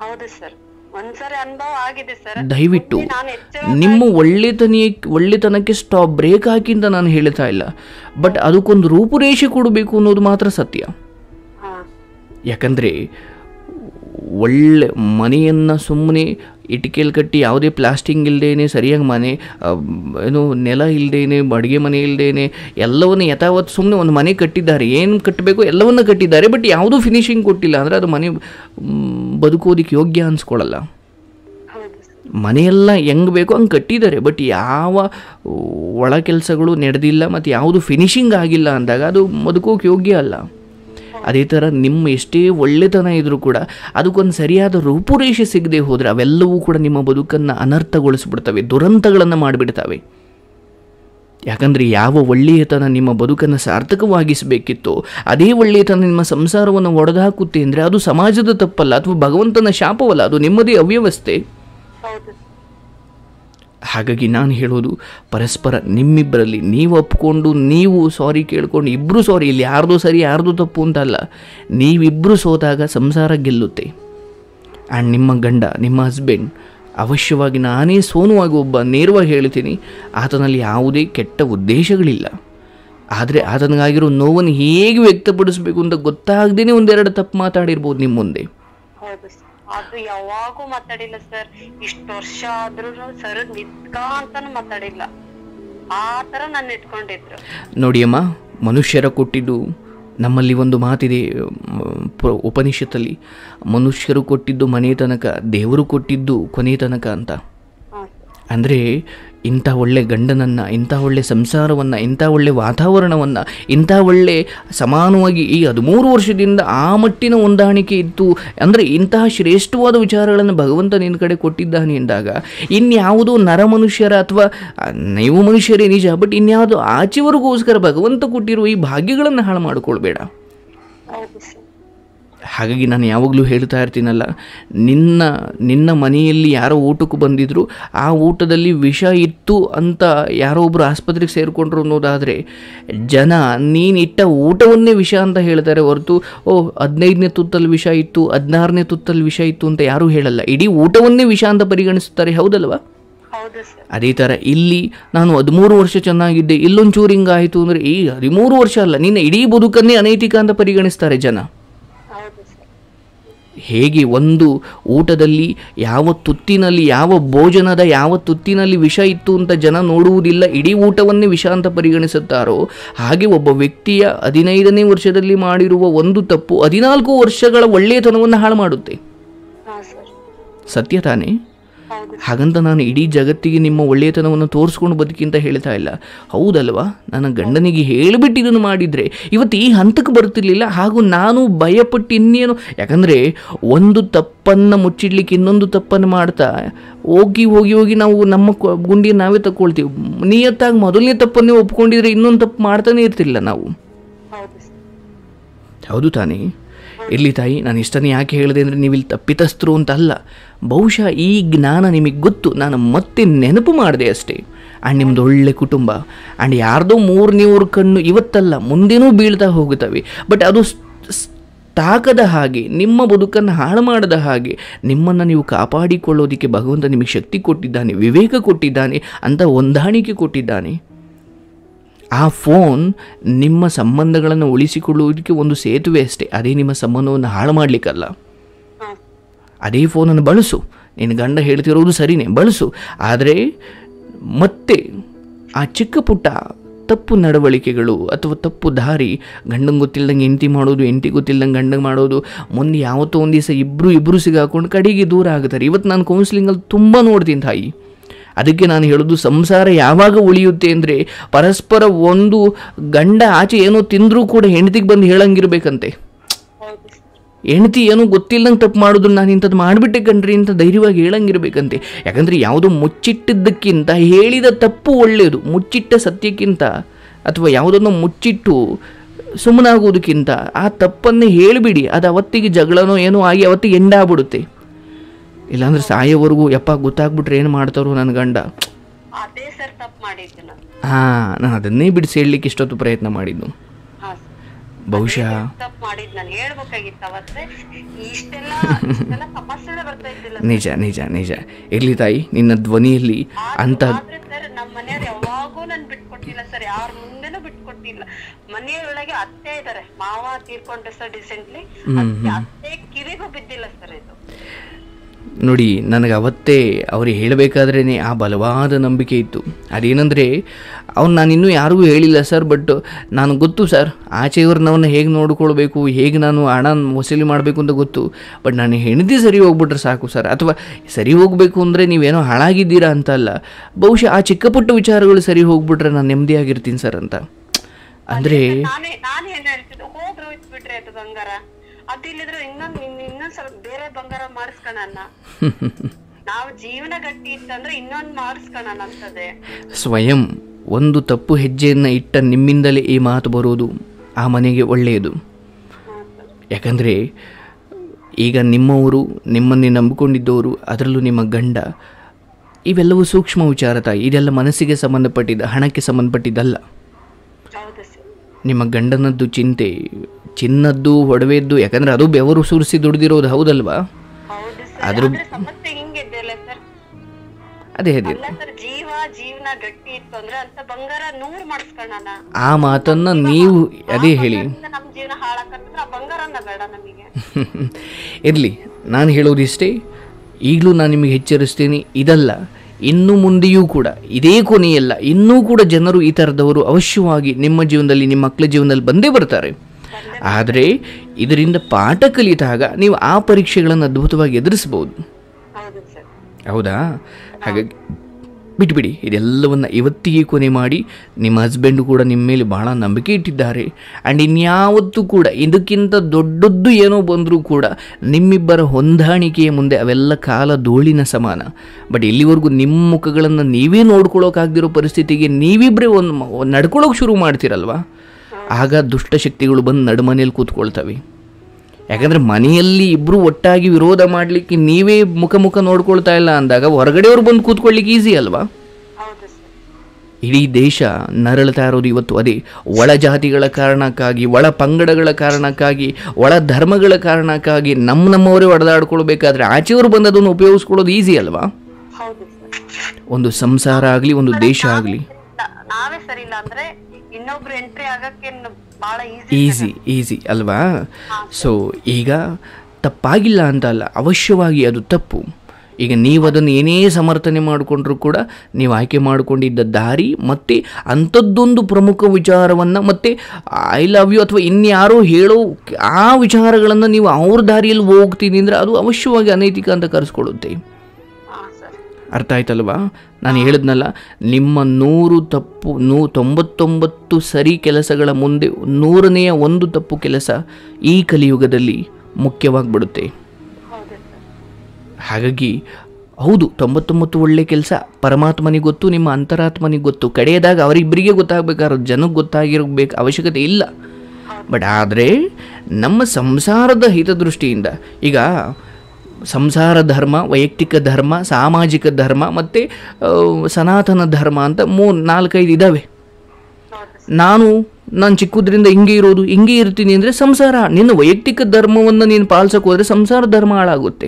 ದಯವಿಟ್ಟು ನಿಮ್ಮ ಒಳ್ಳೆತನಕ್ಕೆ ಸ್ಟಾಪ್ ಬ್ರೇಕ್ ಹಾಕಿ ಅಂತ ನಾನು ಹೇಳ್ತಾ ಇಲ್ಲ, ಬಟ್ ಅದಕ್ಕೊಂದು ರೂಪುರೇಷೆ ಕೊಡಬೇಕು ಅನ್ನೋದು ಮಾತ್ರ ಸತ್ಯ. ಯಾಕಂದರೆ ಒಳ್ಳೆ ಮನೆಯನ್ನು ಸುಮ್ಮನೆ ಇಟಿಕೆಯಲ್ಲಿ ಕಟ್ಟಿ ಯಾವುದೇ ಪ್ಲಾಸ್ಟಿಂಗ್ ಇಲ್ಲದೇನೆ, ಸರಿಯಾಗಿ ಮನೆ ನೆಲ ಇಲ್ಲದೇನೆ, ಅಡುಗೆ ಮನೆ ಇಲ್ಲದೇನೆ, ಎಲ್ಲವನ್ನು ಯಥಾವತ್ತು ಸುಮ್ಮನೆ ಒಂದು ಮನೆ ಕಟ್ಟಿದ್ದಾರೆ, ಏನು ಕಟ್ಟಬೇಕು ಎಲ್ಲವನ್ನ ಕಟ್ಟಿದ್ದಾರೆ, ಬಟ್ ಯಾವುದೂ ಫಿನಿಶಿಂಗ್ ಕೊಟ್ಟಿಲ್ಲ ಅಂದರೆ ಅದು ಮನೆ ಬದುಕೋದಕ್ಕೆ ಯೋಗ್ಯ ಅನಿಸ್ಕೊಳ್ಳಲ್ಲ. ಮನೆಯೆಲ್ಲ ಹೆಂಗೆ ಬೇಕೋ ಹಂಗೆ ಕಟ್ಟಿದ್ದಾರೆ, ಬಟ್ ಯಾವ ಒಳ ಕೆಲಸಗಳು ನಡೆದಿಲ್ಲ ಮತ್ತು ಯಾವುದು ಫಿನಿಶಿಂಗ್ ಆಗಿಲ್ಲ ಅಂದಾಗ ಅದು ಬದುಕೋಕೆ ಯೋಗ್ಯ ಅಲ್ಲ. ಅದೇ ಥರ ನಿಮ್ಮ ಎಷ್ಟೇ ಒಳ್ಳೆತನ ಇದ್ದರೂ ಕೂಡ ಅದಕ್ಕೊಂದು ಸರಿಯಾದ ರೂಪುರೇಷೆ ಸಿಗದೆ ಹೋದರೆ ಅವೆಲ್ಲವೂ ಕೂಡ ನಿಮ್ಮ ಬದುಕನ್ನು ಅನರ್ಥಗೊಳಿಸ್ಬಿಡ್ತವೆ, ದುರಂತಗಳನ್ನು ಮಾಡಿಬಿಡ್ತವೆ. ಯಾಕಂದರೆ ಯಾವ ಒಳ್ಳೆಯತನ ನಿಮ್ಮ ಬದುಕನ್ನು ಸಾರ್ಥಕವಾಗಿಸಬೇಕಿತ್ತೋ ಅದೇ ಒಳ್ಳೆಯತನ ನಿಮ್ಮ ಸಂಸಾರವನ್ನು ಒಡೆದುಹಾಕುತ್ತೆ ಅಂದರೆ ಅದು ಸಮಾಜದ ತಪ್ಪಲ್ಲ ಅಥವಾ ಭಗವಂತನ ಶಾಪವಲ್ಲ, ಅದು ನಿಮ್ಮದೇ ಅವ್ಯವಸ್ಥೆ. ಹಾಗಾಗಿ ನಾನು ಹೇಳೋದು, ಪರಸ್ಪರ ನಿಮ್ಮಿಬ್ಬರಲ್ಲಿ ನೀವು ಒಪ್ಕೊಂಡು ನೀವು ಸಾರಿ ಕೇಳ್ಕೊಂಡು ಇಬ್ಬರು ಸಾರಿ, ಇಲ್ಲಿ ಯಾರ್ದು ಸರಿ ಯಾರ್ದು ತಪ್ಪು ಅಂತಲ್ಲ, ನೀವಿಬ್ಬರು ಸೋತಾಗ ಸಂಸಾರ ಗೆಲ್ಲುತ್ತೆ. ಆ್ಯಂಡ್ ನಿಮ್ಮ ಗಂಡ, ನಿಮ್ಮ ಹಸ್ಬೆಂಡ್ ಅವಶ್ಯವಾಗಿ, ನಾನೇ ಸೋನುವಾಗಿ ಒಬ್ಬ ನೇರವಾಗಿ ಹೇಳ್ತೀನಿ, ಆತನಲ್ಲಿ ಯಾವುದೇ ಕೆಟ್ಟ ಉದ್ದೇಶಗಳಿಲ್ಲ. ಆದರೆ ಆತನಿಗಾಗಿರೋ ನೋವನ್ನು ಹೇಗೆ ವ್ಯಕ್ತಪಡಿಸಬೇಕು ಅಂತ ಗೊತ್ತಾಗದೇ ಒಂದೆರಡು ತಪ್ಪು ಮಾತಾಡಿರ್ಬೋದು ನಿಮ್ಮ ಮುಂದೆ. ಹೌದು ಸರ್, ಅದು ಯಾವಾಗೂ ಮಾತಾಡಿಲ್ಲ ಸರ್. ಇಷ್ಟು ವರ್ಷ ಆದ್ರೂ ಸರ್ ನಿತ್ಕ ಅಂತಾನು ಮಾತಾಡಿಲ್ಲ. ಆ ತರ ನಾನು ಇಟ್ಕೊಂಡಿದ್ರು. ನೋಡಿ ಅಮ್ಮ, ಮನುಷ್ಯರ ಕೊಟ್ಟಿದ್ದು, ನಮ್ಮಲ್ಲಿ ಒಂದು ಮಾತಿದೆ ಉಪನಿಷತ್ತಲ್ಲಿ, ಮನುಷ್ಯರು ಕೊಟ್ಟಿದ್ದು ಮನೆ ತನಕ, ದೇವರು ಕೊಟ್ಟಿದ್ದು ಕೊನೆ ತನಕ ಅಂತ. ಅಂದರೆ ಇಂಥ ಒಳ್ಳೆ ಗಂಡನನ್ನು, ಇಂಥ ಒಳ್ಳೆ ಸಂಸಾರವನ್ನು, ಇಂಥ ಒಳ್ಳೆ ವಾತಾವರಣವನ್ನು, ಇಂಥ ಒಳ್ಳೆ ಸಮಾನವಾಗಿ ಈ 13 ವರ್ಷದಿಂದ ಆ ಮಟ್ಟಿನ ಹೊಂದಾಣಿಕೆ ಇತ್ತು ಅಂದರೆ, ಇಂತಹ ಶ್ರೇಷ್ಠವಾದ ವಿಚಾರಗಳನ್ನು ಭಗವಂತ ನಿನ್ನ ಕಡೆ ಕೊಟ್ಟಿದ್ದಾನೆ ಎಂದಾಗ, ಇನ್ಯಾವುದೋ ನರ ಮನುಷ್ಯರ ಅಥವಾ ನೀವು ಮನುಷ್ಯರೇ ನಿಜ, ಬಟ್ ಇನ್ಯಾವುದೋ ಆಚೆವರೆಗೋಸ್ಕರ ಭಗವಂತ ಕೊಟ್ಟಿರುವ ಈ ಭಾಗ್ಯಗಳನ್ನು ಹಾಳು ಮಾಡಿಕೊಳ್ಬೇಡ. ಹಾಗಾಗಿ ನಾನು ಯಾವಾಗಲೂ ಹೇಳ್ತಾ ಇರ್ತೀನಲ್ಲ, ನಿನ್ನ ಮನೆಯಲ್ಲಿ ಯಾರೋ ಊಟಕ್ಕೆ ಬಂದಿದ್ರು, ಆ ಊಟದಲ್ಲಿ ವಿಷ ಇತ್ತು ಅಂತ ಯಾರೋ ಒಬ್ಬರು ಆಸ್ಪತ್ರೆಗೆ ಸೇರಿಕೊಂಡ್ರು ಅನ್ನೋದಾದರೆ, ಜನ ನೀನಿಟ್ಟ ಊಟವನ್ನೇ ವಿಷ ಅಂತ ಹೇಳ್ತಾರೆ ಹೊರತು, 15ನೇ ತುತ್ತಲ್ಲಿ ವಿಷ ಇತ್ತು, 16ನೇ ತುತ್ತಲ್ಲಿ ವಿಷ ಇತ್ತು ಅಂತ ಯಾರೂ ಹೇಳಲ್ಲ. ಇಡೀ ಊಟವನ್ನೇ ವಿಷ ಅಂತ ಪರಿಗಣಿಸುತ್ತಾರೆ, ಹೌದಲ್ವಾ? ಅದೇ ಥರ ಇಲ್ಲಿ ನಾನು 13 ವರ್ಷ ಚೆನ್ನಾಗಿದ್ದೆ, ಇಲ್ಲೊಂಚೂರು ಹಿಂಗಾಯಿತು ಅಂದರೆ, ಈ 13 ವರ್ಷ ಅಲ್ಲ, ನಿನ್ನ ಇಡೀ ಬದುಕನ್ನೇ ಅನೈತಿಕ ಅಂತ ಪರಿಗಣಿಸ್ತಾರೆ ಜನ. ಹೇಗೆ ಒಂದು ಊಟದಲ್ಲಿ ಯಾವ ತುತ್ತಿನಲ್ಲಿ, ಯಾವ ಭೋಜನದ ಯಾವ ತುತ್ತಿನಲ್ಲಿ ವಿಷ ಇತ್ತು ಅಂತ ಜನ ನೋಡುವುದಿಲ್ಲ, ಇಡೀ ಊಟವನ್ನೇ ವಿಷ ಅಂತ ಪರಿಗಣಿಸುತ್ತಾರೋ, ಹಾಗೆ ಒಬ್ಬ ವ್ಯಕ್ತಿಯ 15ನೇ ವರ್ಷದಲ್ಲಿ ಮಾಡಿರುವ ಒಂದು ತಪ್ಪು 14 ವರ್ಷಗಳ ಒಳ್ಳೆಯತನವನ್ನು ಹಾಳು ಮಾಡುತ್ತೆ. ಸತ್ಯ ತಾನೇ? ಹಾಗಂತ ನಾನು ಇಡೀ ಜಗತ್ತಿಗೆ ನಿಮ್ಮ ಒಳ್ಳೆಯತನವನ್ನು ತೋರಿಸ್ಕೊಂಡು ಬದುಕಿ ಅಂತ ಹೇಳ್ತಾ ಇಲ್ಲ, ಹೌದಲ್ವಾ? ನನ್ನ ಗಂಡನಿಗೆ ಹೇಳಿಬಿಟ್ಟು ಇದನ್ನು ಮಾಡಿದರೆ ಇವತ್ತು ಈ ಹಂತಕ್ಕೆ ಬರ್ತಿರ್ಲಿಲ್ಲ. ಹಾಗೂ ನಾನು ಭಯಪಟ್ಟು ಇನ್ನೇನು, ಯಾಕಂದರೆ ಒಂದು ತಪ್ಪನ್ನು ಮುಚ್ಚಿಡ್ಲಿಕ್ಕೆ ಇನ್ನೊಂದು ತಪ್ಪನ್ನು ಮಾಡ್ತಾ ಹೋಗಿ ನಾವು ನಮ್ಮ ಗುಂಡಿಯನ್ನು ನಾವೇ ತಗೊಳ್ತೀವಿ. ನಿಯತ್ತಾಗಿ ಮೊದಲನೇ ತಪ್ಪನ್ನೇ ಒಪ್ಕೊಂಡಿದ್ರೆ ಇನ್ನೊಂದು ತಪ್ಪು ಮಾಡ್ತಾನೆ ಇರ್ತಿಲ್ಲ ನಾವು, ಹೌದು ತಾನೇ? ಇರಲಿ ತಾಯಿ, ನಾನು ಇಷ್ಟನೇ ಯಾಕೆ ಹೇಳಿದೆ ಅಂದರೆ, ನೀವಿಲ್ಲಿ ತಪ್ಪಿತಸ್ಥರು ಅಂತ ಅಲ್ಲ, ಬಹುಶಃ ಈ ಜ್ಞಾನ ನಿಮಗೆ ಗೊತ್ತು, ನಾನು ಮತ್ತೆ ನೆನಪು ಮಾಡಿದೆ ಅಷ್ಟೇ. ಆ್ಯಂಡ್ ನಿಮ್ಮದು ಒಳ್ಳೆ ಕುಟುಂಬ, ಆ್ಯಂಡ್ ಯಾರ್ದೋ 300 ಕಣ್ಣು ಇವತ್ತಲ್ಲ ಮುಂದೇನೂ ಬೀಳ್ತಾ ಹೋಗುತ್ತವೆ, ಬಟ್ ಅದು ತಾಕದ ಹಾಗೆ, ನಿಮ್ಮ ಬದುಕನ್ನು ಹಾಳು ಮಾಡದ ಹಾಗೆ ನಿಮ್ಮನ್ನು ನೀವು ಕಾಪಾಡಿಕೊಳ್ಳೋದಕ್ಕೆ ಭಗವಂತ ನಿಮಗೆ ಶಕ್ತಿ ಕೊಟ್ಟಿದ್ದಾನೆ, ವಿವೇಕ ಕೊಟ್ಟಿದ್ದಾನೆ, ಅಂತ ಹೊಂದಾಣಿಕೆ ಕೊಟ್ಟಿದ್ದಾನೆ. ಆ ಫೋನ್ ನಿಮ್ಮ ಸಂಬಂಧಗಳನ್ನು ಉಳಿಸಿಕೊಳ್ಳುವುದಕ್ಕೆ ಒಂದು ಸೇತುವೆ ಅಷ್ಟೇ, ಅದೇ ನಿಮ್ಮ ಸಂಬಂಧವನ್ನು ಹಾಳು ಮಾಡಲಿಕ್ಕಲ್ಲ. ಅದೇ ಫೋನನ್ನು ಬಳಸು, ನಿನ್ನ ಗಂಡ ಹೇಳ್ತಿರೋದು ಸರಿಯೇ, ಬಳಸು. ಆದರೆ ಮತ್ತೆ ಆ ಚಿಕ್ಕ ಪುಟ್ಟ ತಪ್ಪು ನಡವಳಿಕೆಗಳು ಅಥವಾ ತಪ್ಪು ದಾರಿ, ಗಂಡಂಗೆ ಗೊತ್ತಿಲ್ಲದಂಗೆ ಹೆಂಡತಿ ಮಾಡೋದು, ಹೆಂಡತಿ ಗೊತ್ತಿಲ್ಲದಂಗೆ ಗಂಡಂಗೆ ಮಾಡೋದು, ಮುಂದೆ ಯಾವತ್ತೋ ಒಂದು ದಿವಸ ಇಬ್ಬರು ಸಿಗಾಕೊಂಡು ಕಡೆಗೆ ದೂರ ಆಗುತ್ತಾರೆ. ಇವತ್ತು ನಾನು ಕೌನ್ಸಿಲಿಂಗಲ್ಲಿ ತುಂಬ ನೋಡ್ತೀನಿ ತಾಯಿ. ಅದಕ್ಕೆ ನಾನು ಹೇಳೋದು, ಸಂಸಾರ ಯಾವಾಗ ಉಳಿಯುತ್ತೆ ಅಂದರೆ, ಪರಸ್ಪರ ಒಂದು ಗಂಡ ಆಚೆ ಏನೋ ತಿಂದರೂ ಕೂಡ ಹೆಂಡತಿಗೆ ಬಂದು ಹೇಳಂಗಿರ್ಬೇಕಂತೆ. ಹೆಂಡತಿ ಏನೋ ಗೊತ್ತಿಲ್ಲಂಗೆ ತಪ್ಪು ಮಾಡೋದು, ನಾನು ಇಂಥದ್ದು ಮಾಡಿಬಿಟ್ಟೆ ಕಣ್ರಿ ಅಂತ ಧೈರ್ಯವಾಗಿ ಹೇಳಂಗಿರ್ಬೇಕಂತೆ. ಯಾಕಂದರೆ ಯಾವುದೋ ಮುಚ್ಚಿಟ್ಟಿದ್ದಕ್ಕಿಂತ ಹೇಳಿದ ತಪ್ಪು ಒಳ್ಳೆಯದು, ಮುಚ್ಚಿಟ್ಟ ಸತ್ಯಕ್ಕಿಂತ ಅಥವಾ ಯಾವುದನ್ನು ಮುಚ್ಚಿಟ್ಟು ಸುಮ್ಮನಾಗೋದಕ್ಕಿಂತ ಆ ತಪ್ಪನ್ನೇ ಹೇಳಿಬಿಡಿ. ಅದು ಅವತ್ತಿಗೆ ಜಗಳನೋ ಏನೋ ಆಗಿ ಅವತ್ತಿಗೆ ಎಂಡಾಗ್ಬಿಡುತ್ತೆ. ಇಲ್ಲಾಂದ್ರೆ ಸಾಯೋವರೆಗೂ ಯಪ್ಪ ಗೊತ್ತಾಗ್ಬಿಟ್ರೆ ಏನು ಮಾಡ್ತಾರೋ ನನ್ನ ಗಂಡ, ನಾನು ಅದನ್ನೇ ಬಿಡಿಸಿ ಹೇಳಲಿಕ್ಕೆ ಇಷ್ಟೊತ್ತು ಪ್ರಯತ್ನ ಮಾಡಿದ್ದು. ಬಹುಶಃ ನಿಜ ನಿಜ ನಿಜ. ಇರ್ಲಿ ತಾಯಿ, ನಿನ್ನ ಧ್ವನಿಯಲ್ಲಿ ಅಂತ ಮನೆಯೊಳಗೆ ಅತ್ತೆ ಇದ್ದಾರೆ, ಮಾವ ತೀರ್ಕೊಂಡ್ರೆ ಸರ್ ಡಿಸೆಂಟ್ಲಿ, ಅತ್ತೆ ಕಿವಿಗೂ ಬಿದ್ದಿಲ್ಲ ಸರ್ ಇದು. ನೋಡಿ, ನನಗೆ ಅವತ್ತೇ ಅವ್ರಿಗೆ ಹೇಳಬೇಕಾದ್ರೇ ಆ ಬಲವಾದ ನಂಬಿಕೆ ಇತ್ತು. ಅದೇನೆಂದರೆ, ನಾನು ಇನ್ನೂ ಯಾರಿಗೂ ಹೇಳಿಲ್ಲ ಸರ್, ಬಟ್ ನನಗೆ ಗೊತ್ತು ಸರ್, ಆಚೆಯವ್ರನ್ನವನ್ನ ಹೇಗೆ ನೋಡ್ಕೊಳ್ಬೇಕು, ಹೇಗೆ ನಾನು ಹಣ ವಸೂಲಿ ಮಾಡಬೇಕು ಅಂತ ಗೊತ್ತು. ಬಟ್ ನಾನು ಹೆಂಡತಿ ಸರಿ ಹೋಗ್ಬಿಟ್ರೆ ಸಾಕು ಸರ್, ಅಥವಾ ಸರಿ ಹೋಗಬೇಕು ಅಂದರೆ ನೀವೇನೋ ಹಾಳಾಗಿದ್ದೀರಾ ಅಂತ ಅಲ್ಲ, ಬಹುಶಃ ಆ ಚಿಕ್ಕ ಪುಟ್ಟ ವಿಚಾರಗಳು ಸರಿ ಹೋಗ್ಬಿಟ್ರೆ ನಾನು ನೆಮ್ಮದಿಯಾಗಿರ್ತೀನಿ ಸರ್ ಅಂತ. ಅಂದರೆ ಅದಿಲ್ಲಿದ್ರೆ ಇನ್ನೊಂದ್ ಸ್ವಲ್ಪ ಬೇರೆ ಬಂಗಾರ ಮಾಡಿಸ್ಕೋಣ, ನಾವು ಜೀವನ ಗಟ್ಟಿ ಇತ್ತಂದ್ರೆ ಇನ್ನೊಂದು ಮಾಡಿಸ್ಕೋಣ ಅಂತದೆ. ಸ್ವಯಂ ಒಂದು ತಪ್ಪು ಹೆಜ್ಜೆಯನ್ನು ಇಟ್ಟ ನಿಮ್ಮಿಂದಲೇ ಈ ಮಾತು ಬರೋದು ಆ ಮನೆಗೆ ಒಳ್ಳೆಯದು. ಯಾಕಂದರೆ ಈಗ ನಿಮ್ಮವರು, ನಿಮ್ಮನ್ನೇ ನಂಬಿಕೊಂಡಿದ್ದವರು, ಅದರಲ್ಲೂ ನಿಮ್ಮ ಗಂಡ ಇವೆಲ್ಲವೂ ಸೂಕ್ಷ್ಮ ವಿಚಾರ ತಾಯಿ. ಇದೆಲ್ಲ ಮನಸ್ಸಿಗೆ ಸಂಬಂಧಪಟ್ಟಿದ್ದ, ಹಣಕ್ಕೆ ಸಂಬಂಧಪಟ್ಟಿದ್ದಲ್ಲ. ಹೌದು ಸರ್. ನಿಮ್ಮ ಗಂಡನದ್ದು ಚಿಂತೆ, ಚಿನ್ನದ್ದು, ಒಡವೆದ್ದು, ಯಾಕಂದರೆ ಅದು ಬೆವರು ಸುರಿಸಿ ದುಡ್ದಿರೋದು, ಹೌದಲ್ವಾ? ಹೌದು ಸರ್. ಅದ್ರ ಆದ್ರೆ ಸಮಸ್ಯೆ ಹಿಂಗಿದ್ದಲ್ಲ ಸರ್. ಅದೇ ಅಲ್ಲ ಸರ್, ಜೀವನ ಗಟ್ಟಿ ಇತ್ತು ಅಂದ್ರೆ ಅಂತ ಬಂಗಾರ 100 ಮಾಡಿಸ್ಕೊಳ್ಳೋಣ. ಆ ಮಾತನ್ನು ನೀವು ಅದೇ ಹೇಳಿ. ನಮ್ಮ ಜೀವನ ಹಾಳಾಕಂದ್ರೆ ಆ ಬಂಗಾರನ ಬೇಡ ನಮಗೆ. ಇರಲಿ, ನಾನು ಹೇಳೋದಿಷ್ಟೇ. ಈಗಲೂ ನಾನು ನಿಮಗೆ ಎಚ್ಚರಿಸ್ತೀನಿ, ಇದಲ್ಲ ಇನ್ನು ಮುಂದೆಯೂ ಕೂಡ ಇದೇ ಕೊನೆಯಲ್ಲ. ಇನ್ನೂ ಕೂಡ ಜನರು ಈ ಥರದವರು ಅವಶ್ಯವಾಗಿ ನಿಮ್ಮ ಜೀವನದಲ್ಲಿ, ನಿಮ್ಮ ಮಕ್ಕಳ ಜೀವನದಲ್ಲಿ ಬಂದೇ ಬರ್ತಾರೆ. ಆದರೆ ಇದರಿಂದ ಪಾಠ ಕಲಿತಾಗ ನೀವು ಆ ಪರೀಕ್ಷೆಗಳನ್ನು ಅದ್ಭುತವಾಗಿ ಎದುರಿಸ್ಬೋದು. ಹೌದಾ? ಹಾಗಾಗಿ ಬಿಟ್ಬಿಡಿ ಇದೆಲ್ಲವನ್ನು. ಇವತ್ತಿಗೆ ಕೊನೆ ಮಾಡಿ. ನಿಮ್ಮ ಹಸ್ಬೆಂಡು ಕೂಡ ನಿಮ್ಮ ಮೇಲೆ ಭಾಳ ನಂಬಿಕೆ ಇಟ್ಟಿದ್ದಾರೆ. ಆ್ಯಂಡ್ ಇನ್ಯಾವತ್ತೂ ಕೂಡ ಇದಕ್ಕಿಂತ ದೊಡ್ಡದ್ದು ಏನೋ ಬಂದರೂ ಕೂಡ ನಿಮ್ಮಿಬ್ಬರ ಹೊಂದಾಣಿಕೆಯ ಮುಂದೆ ಅವೆಲ್ಲ ಕಾಲ ಧೂಳಿನ ಸಮಾನ. ಬಟ್ ಇಲ್ಲಿವರೆಗೂ ನಿಮ್ಮ ಮುಖಗಳನ್ನು ನೀವೇ ನೋಡ್ಕೊಳ್ಳೋಕ್ಕಾಗದಿರೋ ಪರಿಸ್ಥಿತಿಗೆ ನೀವಿಬ್ಬರೇ ನಡ್ಕೊಳ್ಳೋಕೆ ಶುರು ಮಾಡ್ತೀರಲ್ವ, ಆಗ ದುಷ್ಟಶಕ್ತಿಗಳು ಬಂದು ನಡುಮನೆಯಲ್ಲಿ ಕೂತ್ಕೊಳ್ತವೆ. ಯಾಕಂದರೆ ಮನೆಯಲ್ಲಿ ಇಬ್ಬರು ಒಟ್ಟಾಗಿ ವಿರೋಧ ಮಾಡಲಿಕ್ಕೆ ನೀವೇ ಮುಖ ನೋಡ್ಕೊಳ್ತಾ ಇಲ್ಲ ಅಂದಾಗ ಹೊರಗಡೆಯವರು ಬಂದು ಕೂತ್ಕೊಳ್ಳಿಕ್ಕೆ ಈಸಿ ಅಲ್ವಾ? ಇಡೀ ದೇಶ ನರಳ್ತಾ ಇರೋದು ಇವತ್ತು ಅದೇ. ಒಳ ಜಾತಿಗಳ ಕಾರಣಕ್ಕಾಗಿ, ಒಳ ಪಂಗಡಗಳ ಕಾರಣಕ್ಕಾಗಿ, ಒಳ ಧರ್ಮಗಳ ಕಾರಣಕ್ಕಾಗಿ ನಮ್ಮವರೇ ಹೊಡೆದಾಡ್ಕೊಳ್ಬೇಕಾದ್ರೆ ಆಚೆಯವರು ಬಂದದನ್ನು ಉಪಯೋಗಿಸ್ಕೊಳ್ಳೋದು ಈಸಿ ಅಲ್ವಾ? ಒಂದು ಸಂಸಾರ ಆಗಲಿ, ಒಂದು ದೇಶ ಆಗಲಿ, ನಾವೇ ಸರಿ ಇಲ್ಲ ಅಂದ್ರೆ ಇನ್ನೊಬ್ರು ಎಂಟ್ರಿ ಆಗಕ್ಕೆ ಬಹಳ ಈಸಿ ಅಲ್ವಾ? ಸೊ ಈಗ ತಪ್ಪಾಗಿಲ್ಲ ಅಂತ ಅಲ್ಲ, ಅವಶ್ಯವಾಗಿ ಅದು ತಪ್ಪು. ಈಗ ನೀವು ಅದನ್ನು ಏನೇ ಸಮರ್ಥನೆ ಮಾಡಿಕೊಂಡ್ರೂ ಕೂಡ ನೀವು ಆಯ್ಕೆ ಮಾಡಿಕೊಂಡಿದ್ದ ದಾರಿ ಮತ್ತು ಅಂಥದ್ದೊಂದು ಪ್ರಮುಖ ವಿಚಾರವನ್ನು ಮತ್ತು ಐ ಲವ್ ಯು ಅಥವಾ ಇನ್ಯಾರೋ ಹೇಳೋ ಆ ವಿಚಾರಗಳನ್ನು ನೀವು ಅವ್ರ ದಾರಿಯಲ್ಲಿ ಹೋಗ್ತೀನಿ ಅಂದರೆ ಅದು ಅವಶ್ಯವಾಗಿ ಅನೈತಿಕ ಅಂತ ಕರೆಸ್ಕೊಳ್ಳುತ್ತೆ. ಅರ್ಥ ಆಯ್ತಲ್ವಾ? ನಾನು ಹೇಳಿದ್ನಲ್ಲ, ನಿಮ್ಮ 100 ತಪ್ಪು 99 ಸರಿ ಕೆಲಸಗಳ ಮುಂದೆ 100ನೇ ಒಂದು ತಪ್ಪು ಕೆಲಸ ಈ ಕಲಿಯುಗದಲ್ಲಿ ಮುಖ್ಯವಾಗಿಬಿಡುತ್ತೆ. ಹಾಗಾಗಿ ಹೌದು, 99 ಒಳ್ಳೆ ಕೆಲಸ ಪರಮಾತ್ಮನಿಗೆ ಗೊತ್ತು, ನಿಮ್ಮ ಅಂತರಾತ್ಮನಿಗೆ ಗೊತ್ತು. ಕಡೆಯದಾಗ ಅವರಿಬ್ಬರಿಗೆ ಗೊತ್ತಾಗಬೇಕಾದ್ರೆ ಜನಕ್ಕೆ ಗೊತ್ತಾಗಿರಬೇಕು ಅವಶ್ಯಕತೆ ಇಲ್ಲ. ಬಟ್ ಆದರೆ ನಮ್ಮ ಸಂಸಾರದ ಹಿತದೃಷ್ಟಿಯಿಂದ ಈಗ ಸಂಸಾರ ಧರ್ಮ, ವೈಯಕ್ತಿಕ ಧರ್ಮ, ಸಾಮಾಜಿಕ ಧರ್ಮ ಮತ್ತು ಸನಾತನ ಧರ್ಮ ಅಂತ 4-5 ಇದ್ದಾವೆ. ನಾನು ಚಿಕ್ಕದ್ರಿಂದ ಹಿಂಗೆ ಇರೋದು, ಹಿಂಗೆ ಇರ್ತೀನಿ ಅಂದರೆ ಸಂಸಾರ. ನಿನ್ನ ವೈಯಕ್ತಿಕ ಧರ್ಮವನ್ನು ನೀನು ಪಾಲಿಸೋಕೆ ಹೋದರೆ ಸಂಸಾರ ಧರ್ಮ ಹಾಳಾಗುತ್ತೆ.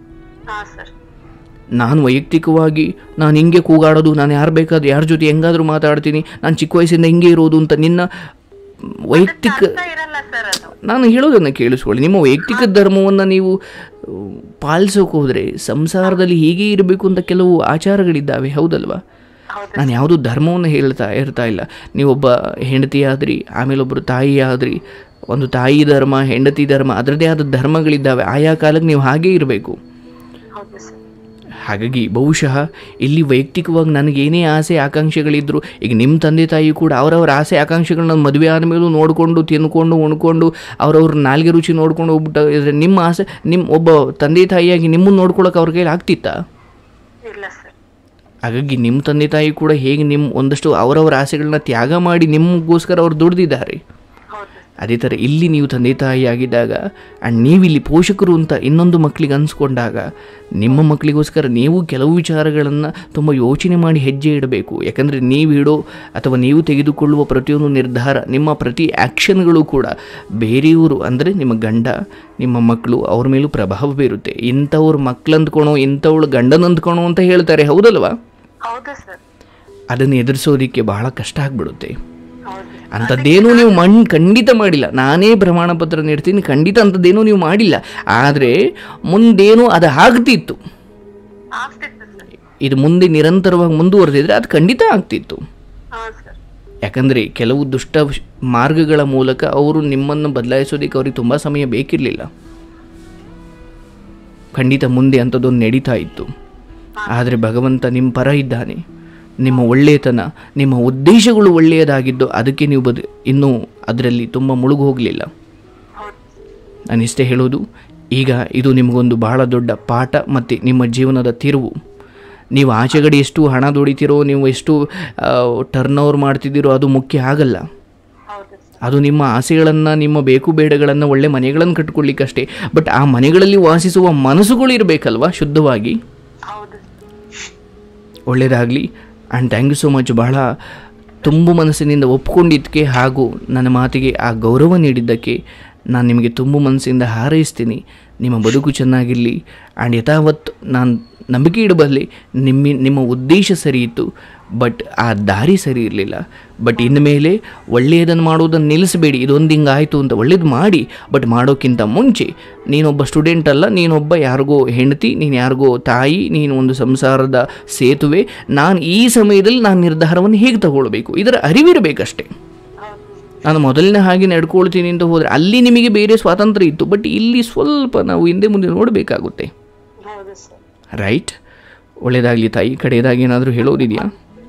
ನಾನು ವೈಯಕ್ತಿಕವಾಗಿ ನಾನು ಹಿಂಗೆ ಕೂಗಾಡೋದು, ನಾನು ಯಾರು ಬೇಕಾದ್ರೂ ಯಾರ ಜೊತೆ ಹೆಂಗಾದರೂ ಮಾತಾಡ್ತೀನಿ, ನಾನು ಚಿಕ್ಕ ವಯಸ್ಸಿಂದ ಹಿಂಗೆ ಇರೋದು ಅಂತ ನಿನ್ನ ವೈಯಕ್ತಿಕ, ನಾನು ಹೇಳೋದನ್ನು ಕೇಳಿಸ್ಕೊಳ್ಳಿ. ನಿಮ್ಮ ವೈಯಕ್ತಿಕ ಧರ್ಮವನ್ನು ನೀವು ಪಾಲಿಸೋಕೆ ಹೋದರೆ ಸಂಸಾರದಲ್ಲಿ ಹೀಗೆ ಇರಬೇಕು ಅಂತ ಕೆಲವು ಆಚಾರಗಳಿದ್ದಾವೆ, ಹೌದಲ್ವಾ? ನಾನು ಯಾವುದೂ ಧರ್ಮವನ್ನು ಇರ್ತಾ ಇಲ್ಲ. ನೀವೊಬ್ಬ ಹೆಂಡತಿ ಆದ್ರಿ, ಆಮೇಲೆ ಒಬ್ಬರು ತಾಯಿ ಆದ್ರಿ, ಒಂದು ತಾಯಿ ಧರ್ಮ, ಹೆಂಡತಿ ಧರ್ಮ, ಅದರದ್ದೇ ಆದ ಧರ್ಮಗಳಿದ್ದಾವೆ. ಆಯಾ ಕಾಲಕ್ಕೆ ನೀವು ಹಾಗೇ ಇರಬೇಕು. ಹಾಗಾಗಿ ಬಹುಶಃ ಇಲ್ಲಿ ವೈಯಕ್ತಿಕವಾಗಿ ನನಗೇನೇ ಆಸೆ ಆಕಾಂಕ್ಷೆಗಳಿದ್ದರು, ಈಗ ನಿಮ್ಮ ತಂದೆ ತಾಯಿ ಕೂಡ ಅವರವರ ಆಸೆ ಆಕಾಂಕ್ಷೆಗಳನ್ನ ಮದುವೆ ಆದಮೇಲೂ ನೋಡಿಕೊಂಡು ತಿನ್ಕೊಂಡು ಉಣ್ಕೊಂಡು ಅವರವ್ರ ನಾಲ್ಗೆ ರುಚಿ ನೋಡ್ಕೊಂಡು ಹೋಗ್ಬಿಟ್ಟು ನಿಮ್ಮ ಆಸೆ, ನಿಮ್ಮ ಒಬ್ಬ ತಂದೆ ತಾಯಿಯಾಗಿ ನಿಮ್ಮನ್ನು ನೋಡ್ಕೊಳ್ಳೋಕೆ ಅವ್ರ ಕೈಲಿ ಆಗ್ತಿತ್ತಾ? ಹಾಗಾಗಿ ನಿಮ್ಮ ತಂದೆ ತಾಯಿ ಕೂಡ ಹೇಗೆ ನಿಮ್ಮ ಒಂದಷ್ಟು ಅವರವರ ಆಸೆಗಳನ್ನ ತ್ಯಾಗ ಮಾಡಿ ನಿಮಗೋಸ್ಕರ ಅವ್ರು ದುಡ್ದಿದ್ದಾರೆ, ಅದೇ ಥರ ಇಲ್ಲಿ ನೀವು ತಂದೆ ತಾಯಿ ಆಗಿದ್ದಾಗ ಆ್ಯಂಡ್ ನೀವಿಲ್ಲಿ ಪೋಷಕರು ಅಂತ ಇನ್ನೊಂದು ಮಕ್ಕಳಿಗೆ ಅನಿಸ್ಕೊಂಡಾಗ ನಿಮ್ಮ ಮಕ್ಕಳಿಗೋಸ್ಕರ ನೀವು ಕೆಲವು ವಿಚಾರಗಳನ್ನು ತುಂಬ ಯೋಚನೆ ಮಾಡಿ ಹೆಜ್ಜೆ ಇಡಬೇಕು. ಯಾಕಂದರೆ ನೀವು ಇಡೋ ಅಥವಾ ನೀವು ತೆಗೆದುಕೊಳ್ಳುವ ಪ್ರತಿಯೊಂದು ನಿರ್ಧಾರ, ನಿಮ್ಮ ಪ್ರತಿ ಆ್ಯಕ್ಷನ್ಗಳು ಕೂಡ ಬೇರೆಯವರು ಅಂದರೆ ನಿಮ್ಮ ಗಂಡ, ನಿಮ್ಮ ಮಕ್ಕಳು ಅವ್ರ ಮೇಲೂ ಪ್ರಭಾವ ಬೀರುತ್ತೆ. ಇಂಥವ್ರ ಮಕ್ಕಳು ಅಂದ್ಕೊಳೋ, ಇಂಥವಳು ಗಂಡನ ಅಂದ್ಕೊಳೋ ಅಂತ ಹೇಳ್ತಾರೆ, ಹೌದಲ್ವಾ? ಅದನ್ನು ಎದುರಿಸೋದಕ್ಕೆ ಬಹಳ ಕಷ್ಟ ಆಗಿಬಿಡುತ್ತೆ. ಅಂಥದ್ದೇನೂ ನೀವು ಖಂಡಿತ ಮಾಡಿಲ್ಲ. ನಾನೇ ಪ್ರಮಾಣ ಪತ್ರ ನೀಡ್ತೀನಿ, ಖಂಡಿತ ಅಂಥದ್ದೇನೂ ನೀವು ಮಾಡಿಲ್ಲ. ಆದರೆ ಮುಂದೇನೋ ಅದು ಆಗ್ತಿತ್ತು, ಇದು ಮುಂದೆ ನಿರಂತರವಾಗಿ ಮುಂದುವರೆದಿದ್ರೆ ಅದು ಖಂಡಿತ ಆಗ್ತಿತ್ತು. ಯಾಕಂದರೆ ಕೆಲವು ದುಷ್ಟ ಮಾರ್ಗಗಳ ಮೂಲಕ ಅವರು ನಿಮ್ಮನ್ನು ಬದಲಾಯಿಸೋದಕ್ಕೆ ಅವ್ರಿಗೆ ತುಂಬ ಸಮಯ ಬೇಕಿರಲಿಲ್ಲ. ಖಂಡಿತ ಮುಂದೆ ಅಂಥದ್ದೊಂದು ನಡೀತಾ ಇತ್ತು. ಆದರೆ ಭಗವಂತ ನಿಮ್ಮ ಪರ ಇದ್ದಾನೆ. ನಿಮ್ಮ ಒಳ್ಳೆಯತನ, ನಿಮ್ಮ ಉದ್ದೇಶಗಳು ಒಳ್ಳೆಯದಾಗಿದ್ದು, ಅದಕ್ಕೆ ನೀವು ಇನ್ನೂ ಅದರಲ್ಲಿ ತುಂಬ ಮುಳುಗು ಹೋಗಲಿಲ್ಲ. ನಾನಿಷ್ಟೇ ಹೇಳೋದು, ಈಗ ಇದು ನಿಮಗೊಂದು ಬಹಳ ದೊಡ್ಡ ಪಾಠ ಮತ್ತು ನಿಮ್ಮ ಜೀವನದ ತಿರುವು. ನೀವು ಆಚೆಗಡೆ ಎಷ್ಟು ಹಣ ದುಡಿತೀರೋ, ನೀವು ಎಷ್ಟು ಟರ್ನ್ ಓವರ್ ಮಾಡ್ತಿದ್ದೀರೋ ಅದು ಮುಖ್ಯ ಆಗಲ್ಲ. ಅದು ನಿಮ್ಮ ಆಸೆಗಳನ್ನು, ನಿಮ್ಮ ಬೇಕು ಬೇಡಗಳನ್ನು, ಒಳ್ಳೆ ಮನೆಗಳನ್ನು ಕಟ್ಕೊಳ್ಳಿಕ್ಕಷ್ಟೇ. ಬಟ್ ಆ ಮನೆಗಳಲ್ಲಿ ವಾಸಿಸುವ ಮನಸ್ಸುಗಳು ಇರಬೇಕಲ್ವ ಶುದ್ಧವಾಗಿ. ಒಳ್ಳೆಯದಾಗಲಿ. And thank you so much. ಬಹಳ ತುಂಬ ಮನಸ್ಸಿನಿಂದ ಒಪ್ಕೊಂಡಿದ್ದಕ್ಕೆ ಹಾಗೂ ನನ್ನ ಮಾತಿಗೆ ಆ ಗೌರವ ನೀಡಿದ್ದಕ್ಕೆ ನಾನು ನಿಮಗೆ ತುಂಬ ಮನಸ್ಸಿಂದ ಹಾರೈಸ್ತೀನಿ. ನಿಮ್ಮ ಬದುಕು ಚೆನ್ನಾಗಿರಲಿ. ಆ್ಯಂಡ್ ಯಥಾವತ್ತು ನಾನು ನಂಬಿಕೆ ಇಡಬಲ್ಲೆ ನಿಮ್ಮ ಉದ್ದೇಶ ಸರಿ ಇತ್ತು, ಬಟ್ ಆ ದಾರಿ ಸರಿ ಇರಲಿಲ್ಲ. ಬಟ್ ಇನ್ಮೇಲೆ ಒಳ್ಳೆಯದನ್ನು ಮಾಡೋದನ್ನು ನಿಲ್ಲಿಸಬೇಡಿ. ಇದೊಂದು ಹಿಂಗಾಯಿತು ಅಂತ ಒಳ್ಳೇದು ಮಾಡಿ, ಬಟ್ ಮಾಡೋಕ್ಕಿಂತ ಮುಂಚೆ ನೀನೊಬ್ಬ ಸ್ಟೂಡೆಂಟ್ ಅಲ್ಲ, ನೀನೊಬ್ಬ ಯಾರಿಗೋ ಹೆಂಡತಿ, ನೀನು ಯಾರಿಗೋ ತಾಯಿ, ನೀನು ಒಂದು ಸಂಸಾರದ ಸೇತುವೆ. ನಾನು ಈ ಸಮಯದಲ್ಲಿ ನಾನು ನಿರ್ಧಾರವನ್ನು ಹೇಗೆ ತಗೊಳ್ಬೇಕು ಇದರ ಅರಿವಿರಬೇಕಷ್ಟೇ. ನಾನು ಮೊದಲಿನ ಹಾಗೆ ನಡ್ಕೊಳ್ತೀನಿ ಅಂತ ಹೋದರೆ ಅಲ್ಲಿ ನಿಮಗೆ ಬೇರೆ ಸ್ವಾತಂತ್ರ್ಯ ಇತ್ತು, ಬಟ್ ಇಲ್ಲಿ ಸ್ವಲ್ಪ ನಾವು ಹಿಂದೆ ಮುಂದೆ ನೋಡಬೇಕಾಗುತ್ತೆ. ರೈಟ್? ಒಳ್ಳೆಯದಾಗಲಿ ತಾಯಿ. ಕಡೆಯದಾಗಿ ಏನಾದರೂ ಹೇಳೋದಿದೆಯಾ?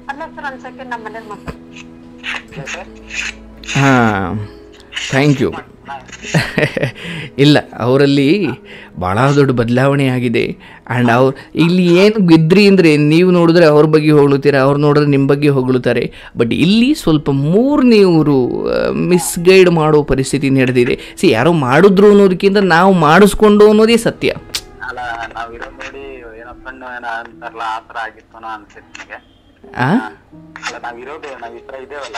ಹಾಂ, ಥ್ಯಾಂಕ್ ಯು. ಇಲ್ಲ, ಅವರಲ್ಲಿ ಭಾಳ ದೊಡ್ಡ ಬದಲಾವಣೆ ಆಗಿದೆ. ಆ್ಯಂಡ್ ಅವ್ರು ಇಲ್ಲಿ ಏನು ಗೆದ್ರಿ ಅಂದರೆ ನೀವು ನೋಡಿದ್ರೆ ಅವ್ರ ಬಗ್ಗೆ ಹೊಗಳುತ್ತೀರ, ಅವ್ರು ನೋಡಿದ್ರೆ ನಿಮ್ಮ ಬಗ್ಗೆ ಹೊಗಳುತ್ತಾರೆ. ಬಟ್ ಇಲ್ಲಿ ಸ್ವಲ್ಪ ಮೂರನೇವರು ಮಿಸ್ಗೈಡ್ ಮಾಡೋ ಪರಿಸ್ಥಿತಿ ನಡೆದಿದೆ. ಯಾರೋ ಮಾಡಿದ್ರು ಅನ್ನೋದಕ್ಕಿಂತ ನಾವು ಮಾಡಿಸ್ಕೊಂಡು ಅನ್ನೋದೇ ಸತ್ಯ. ಅಲ್ಲ, ನಾವಿರೋ ನೋಡಿ ಏನೋ ಕಣ್ಣು ಏನೋ ಅಂತಾರಲ್ಲ, ಆ ಥರ ಆಗಿತ್ತು ಅನ್ಸುತ್ತೆ ನನಗೆ. ಅಲ್ಲ, ನಾವಿರೋದು ನಾವ್ ಈ ಥರ ಇದೇವಲ್ಲ,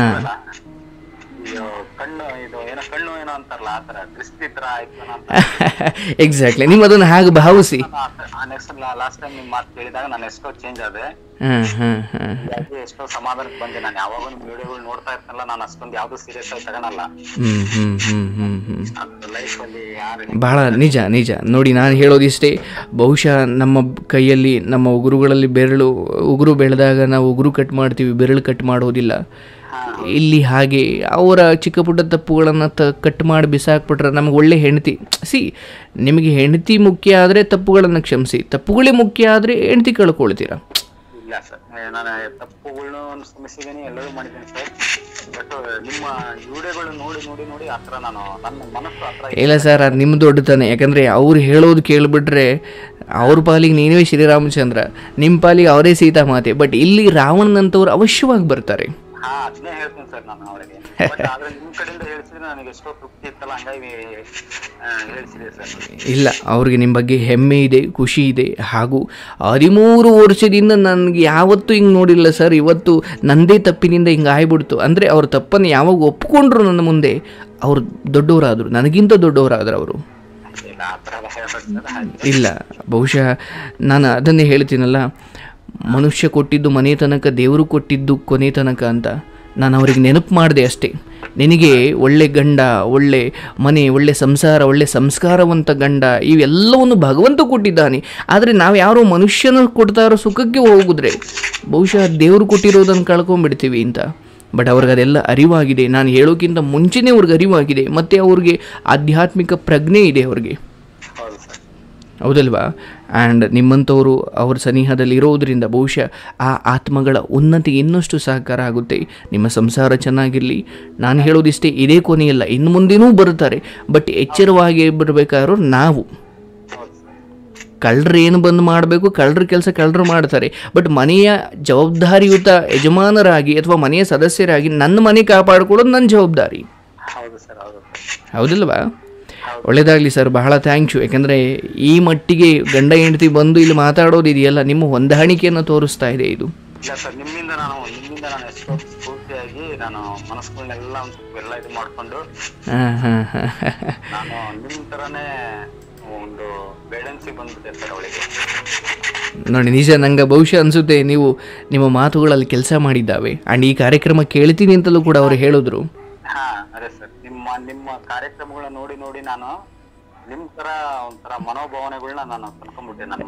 ಕಣ್ಣು ಇದು ಏನೋ ಕಣ್ಣು ಏನೋ ಅಂತಾರಲ್ಲ, ಆ ಥರ ದೃಷ್ಟಿ ತರ ಆಯ್ತು ಅಂತ. ಎಕ್ಸಾಕ್ಟ್ಲಿ, ನೀವು ಅದನ್ನು ಹಾಗೆ ಭಾವಿಸಿ. ನೆಕ್ಸ್ಟ್ ಲಾಸ್ಟ್ ಟೈಮ್ ನಿಮ್ಮ ಮಾತು ಕೇಳಿದಾಗ ನಾನು ಎಷ್ಟೋ ಚೇಂಜ್ ಆದೆ, ಎಷ್ಟೋ ಸಮಾಧಾನಕ್ಕೆ ಬಂದೆ. ನಾನು ಯಾವಾಗ ನಿಮ್ ವಿಡಿಯೋಗಳು ನೋಡ್ತಾ ಇರ್ತನಲ್ಲ, ನಾನು ಅಷ್ಟೊಂದು ಯಾವ್ದು ಸೀರಿಯಸ್ ಆಗಿ ತಗೊಳಲ್ಲ ಲೈಫ್ ಅಲ್ಲಿ. ಬಹಳ ನಿಜ ನೋಡಿ, ನಾನು ಹೇಳೋದಿಷ್ಟೇ. ಬಹುಶಃ ನಮ್ಮ ಕೈಯಲ್ಲಿ ನಮ್ಮ ಉಗುರುಗಳಲ್ಲಿ ಉಗುರು ಬೆಳೆದಾಗ ನಾವು ಉಗುರು ಕಟ್ ಮಾಡ್ತೀವಿ, ಬೆರಳು ಕಟ್ ಮಾಡೋದಿಲ್ಲ. ಇಲ್ಲಿ ಹಾಗೆ ಅವರ ಚಿಕ್ಕ ಪುಟ್ಟ ತಪ್ಪುಗಳನ್ನು ಕಟ್ ಮಾಡಿ ಬಿಸಾಕ್ಬಿಟ್ರೆ ನಮಗೆ ಒಳ್ಳೆ ಹೆಂಡತಿ. ನಿಮಗೆ ಹೆಂಡತಿ ಮುಖ್ಯ ಆದರೆ ತಪ್ಪುಗಳನ್ನು ಕ್ಷಮಿಸಿ, ತಪ್ಪುಗಳೇ ಮುಖ್ಯ ಆದರೆ ಹೆಂಡತಿ ಕಳ್ಕೊಳ್ತೀರಾ. ಇಲ್ಲ ಸರ್, ನಾನು ತಪ್ಪುಗಳನ್ನ ಕ್ಷಮಿಸಿದ್ದೀನಿ, ಎಲ್ಲರೂ ಮಾಡಿದ್ದೀನಿ ಸರ್. ಬಟ್ ನಿಮ್ಮ ವಿಡಿಯೋಗಳು ನೋಡಿ ಆ ಥರ ನಾನು ನನ್ನ ಮನಸ್ಸು ಆ ಥರ ಇಲ್ಲ ಸರ್, ಅದು ನಿಮ್ಮ ದೊಡ್ಡತನ. ಯಾಕಂದರೆ ಅವ್ರು ಹೇಳೋದು ಕೇಳಿಬಿಟ್ರೆ ಅವ್ರ ಪಾಲಿಗೆ ನೀವೇ ಶ್ರೀರಾಮಚಂದ್ರ, ನಿಮ್ಮ ಪಾಲಿಗೆ ಅವರೇ ಸೀತಾಮಾತೆ. ಬಟ್ ಇಲ್ಲಿ ರಾವಣನಂತವ್ರು ಅವಶ್ಯವಾಗಿ ಬರ್ತಾರೆ. ಅದನ್ನೇ ಹೇಳ್ತೀನಿ ಸರ್ ನಾನು ಅವಳಿಗೆ. ಆದ್ರೆ ನಿಮ್ಮ ಕಡೆಯಿಂದ ಹೇಳ್ಸಿದ್ರೆ ನನಗೆ ಎಷ್ಟೋ ತೃಪ್ತಿ ಇತ್ತಲ್ಲ, ಹಂಗಾಗಿ ಹೇಳ್ಸಿದೆ ಸರ್. ಇಲ್ಲ, ಅವ್ರಿಗೆ ನಿಮ್ಮ ಬಗ್ಗೆ ಹೆಮ್ಮೆ ಇದೆ, ಖುಷಿ ಇದೆ. ಹಾಗೂ 13 ವರ್ಷದಿಂದ ನನಗೆ ಯಾವತ್ತೂ ಹಿಂಗೆ ನೋಡಿಲ್ಲ ಸರ್. ಇವತ್ತು ನನ್ನದೇ ತಪ್ಪಿನಿಂದ ಹಿಂಗೆ ಆಗ್ಬಿಡ್ತು ಅಂದರೆ ಅವ್ರ ತಪ್ಪನ್ನು ಯಾವಾಗ ಒಪ್ಕೊಂಡ್ರು ನನ್ನ ಮುಂದೆ, ಅವ್ರು ದೊಡ್ಡವರಾದರು, ನನಗಿಂತ ದೊಡ್ಡವರಾದ್ರು ಅವರು. ಇಲ್ಲ, ಬಹುಶಃ ನಾನು ಅದನ್ನೇ ಹೇಳ್ತೀನಲ್ಲ, ಮನುಷ್ಯ ಕೊಟ್ಟಿದ್ದು ಮನೆ ತನಕ, ದೇವರು ಕೊಟ್ಟಿದ್ದು ಕೊನೆ ತನಕ ಅಂತ ನಾನು ಅವರಿಗೆ ನೆನಪು ಮಾಡಿದೆ ಅಷ್ಟೇ. ನಿನಗೆ ಒಳ್ಳೆ ಗಂಡ, ಒಳ್ಳೆ ಮನೆ, ಒಳ್ಳೆ ಸಂಸಾರ, ಒಳ್ಳೆ ಸಂಸ್ಕಾರವಂತ ಗಂಡ, ಇವೆಲ್ಲವನ್ನು ಭಗವಂತ ಕೊಟ್ಟಿದ್ದಾನೆ. ಆದರೆ ನಾವು ಯಾರೋ ಮನುಷ್ಯನ ಕೊಡ್ತಾ ಇರೋ ಸುಖಕ್ಕೆ ಹೋಗಿದ್ರೆ ಬಹುಶಃ ದೇವರು ಕೊಟ್ಟಿರೋದನ್ನು ಕಳ್ಕೊಂಡ್ಬಿಡ್ತೀವಿ ಅಂತ. ಬಟ್ ಅವ್ರಿಗೆ ಅದೆಲ್ಲ ಅರಿವಾಗಿದೆ. ನಾನು ಹೇಳೋಕ್ಕಿಂತ ಮುಂಚೆನೇ ಅವ್ರಿಗೆ ಅರಿವಾಗಿದೆ. ಮತ್ತು ಅವ್ರಿಗೆ ಆಧ್ಯಾತ್ಮಿಕ ಪ್ರಜ್ಞೆ ಇದೆ ಅವ್ರಿಗೆ, ಹೌದಲ್ವಾ? ಆ್ಯಂಡ್ ನಿಮ್ಮಂಥವರು ಅವ್ರ ಸನಿಹದಲ್ಲಿ ಇರೋದರಿಂದ ಬಹುಶಃ ಆ ಆತ್ಮಗಳ ಉನ್ನತಿ ಇನ್ನಷ್ಟು ಸಹಕಾರ ಆಗುತ್ತೆ. ನಿಮ್ಮ ಸಂಸಾರ ಚೆನ್ನಾಗಿರಲಿ. ನಾನು ಹೇಳೋದಿಷ್ಟೇ, ಇದೇ ಕೊನೆಯಲ್ಲ, ಇನ್ನು ಮುಂದೇನೂ ಬರ್ತಾರೆ. ಬಟ್ ಎಚ್ಚರವಾಗಿ ಬರಬೇಕಾದ್ರೂ ನಾವು. ಕಳ್ಳರು ಏನು ಬಂದು ಮಾಡಬೇಕು, ಕಳ್ಳರ ಕೆಲಸ ಕಳ್ಳರು ಮಾಡ್ತಾರೆ. ಬಟ್ ಮನೆಯ ಜವಾಬ್ದಾರಿಯುತ ಯಜಮಾನರಾಗಿ ಅಥವಾ ಮನೆಯ ಸದಸ್ಯರಾಗಿ ನನ್ನ ಮನೆ ಕಾಪಾಡಿಕೊಳ್ಳೋದು ನನ್ನ ಜವಾಬ್ದಾರಿ, ಹೌದಲ್ವಾ? ಒಳ್ಳೆಯದಾಗಲಿ ಸರ್, ಬಹಳ ಥ್ಯಾಂಕ್ಸ್. ಯಾಕೆಂದರೆ ಈ ಮಟ್ಟಿಗೆ ಗಂಡ ಹೆಂಡತಿ ಬಂದು ಇಲ್ಲಿ ಮಾತಾಡೋದಿದೆಯಲ್ಲ, ನಿಮ್ಮ ಹೊಂದಾಣಿಕೆಯನ್ನು ತೋರಿಸ್ತಾ ಇದೆ ಇದು. ಇಲ್ಲ ಸರ್, ನಿಮ್ಮಿಂದ ನಾನು ಎಷ್ಟೋ ಸ್ಫೂರ್ತಿಯಾಗಿ ನಾನು ಮನಸ್ಸುಗಳನ್ನೆಲ್ಲ ಎಲ್ಲ ಇದು ಮಾಡಿಕೊಂಡು ನಾನು ನಿಮ್ಮ ಥರನೇ ಒಂದು ಬೇಡೆನ್ಸಿ ಬಂದ್ಬಿಟ್ಟೆ ಸರ್ ಅವಳಿಗೆ. ನೋಡಿ, ನಿಜ ನಂಗೆ ಬಹುಶಃ ಅನಿಸುತ್ತೆ ನೀವು ನಿಮ್ಮ ಮಾತುಗಳಲ್ಲಿ ಕೆಲಸ ಮಾಡಿದ್ದಾವೆ. ಆ್ಯಂಡ್ ಈ ಕಾರ್ಯಕ್ರಮ ಕೇಳ್ತೀನಿ ಅಂತಲೂ ಕೂಡ ಅವರು ಹೇಳಿದ್ರು. ಅದೇ ಸರ್, ನಿಮ್ಮ ಕಾರ್ಯಕ್ರಮಗಳನ್ನ ನೋಡಿ ನಾನು ನಿಮ್ಮ ತರ ಒಂಥರ ಮನೋಭಾವನೆಗಳನ್ನ ನಾನು ಕಲ್ಕೊಂಡ್ಬಿಟ್ಟೆ. ನಾನು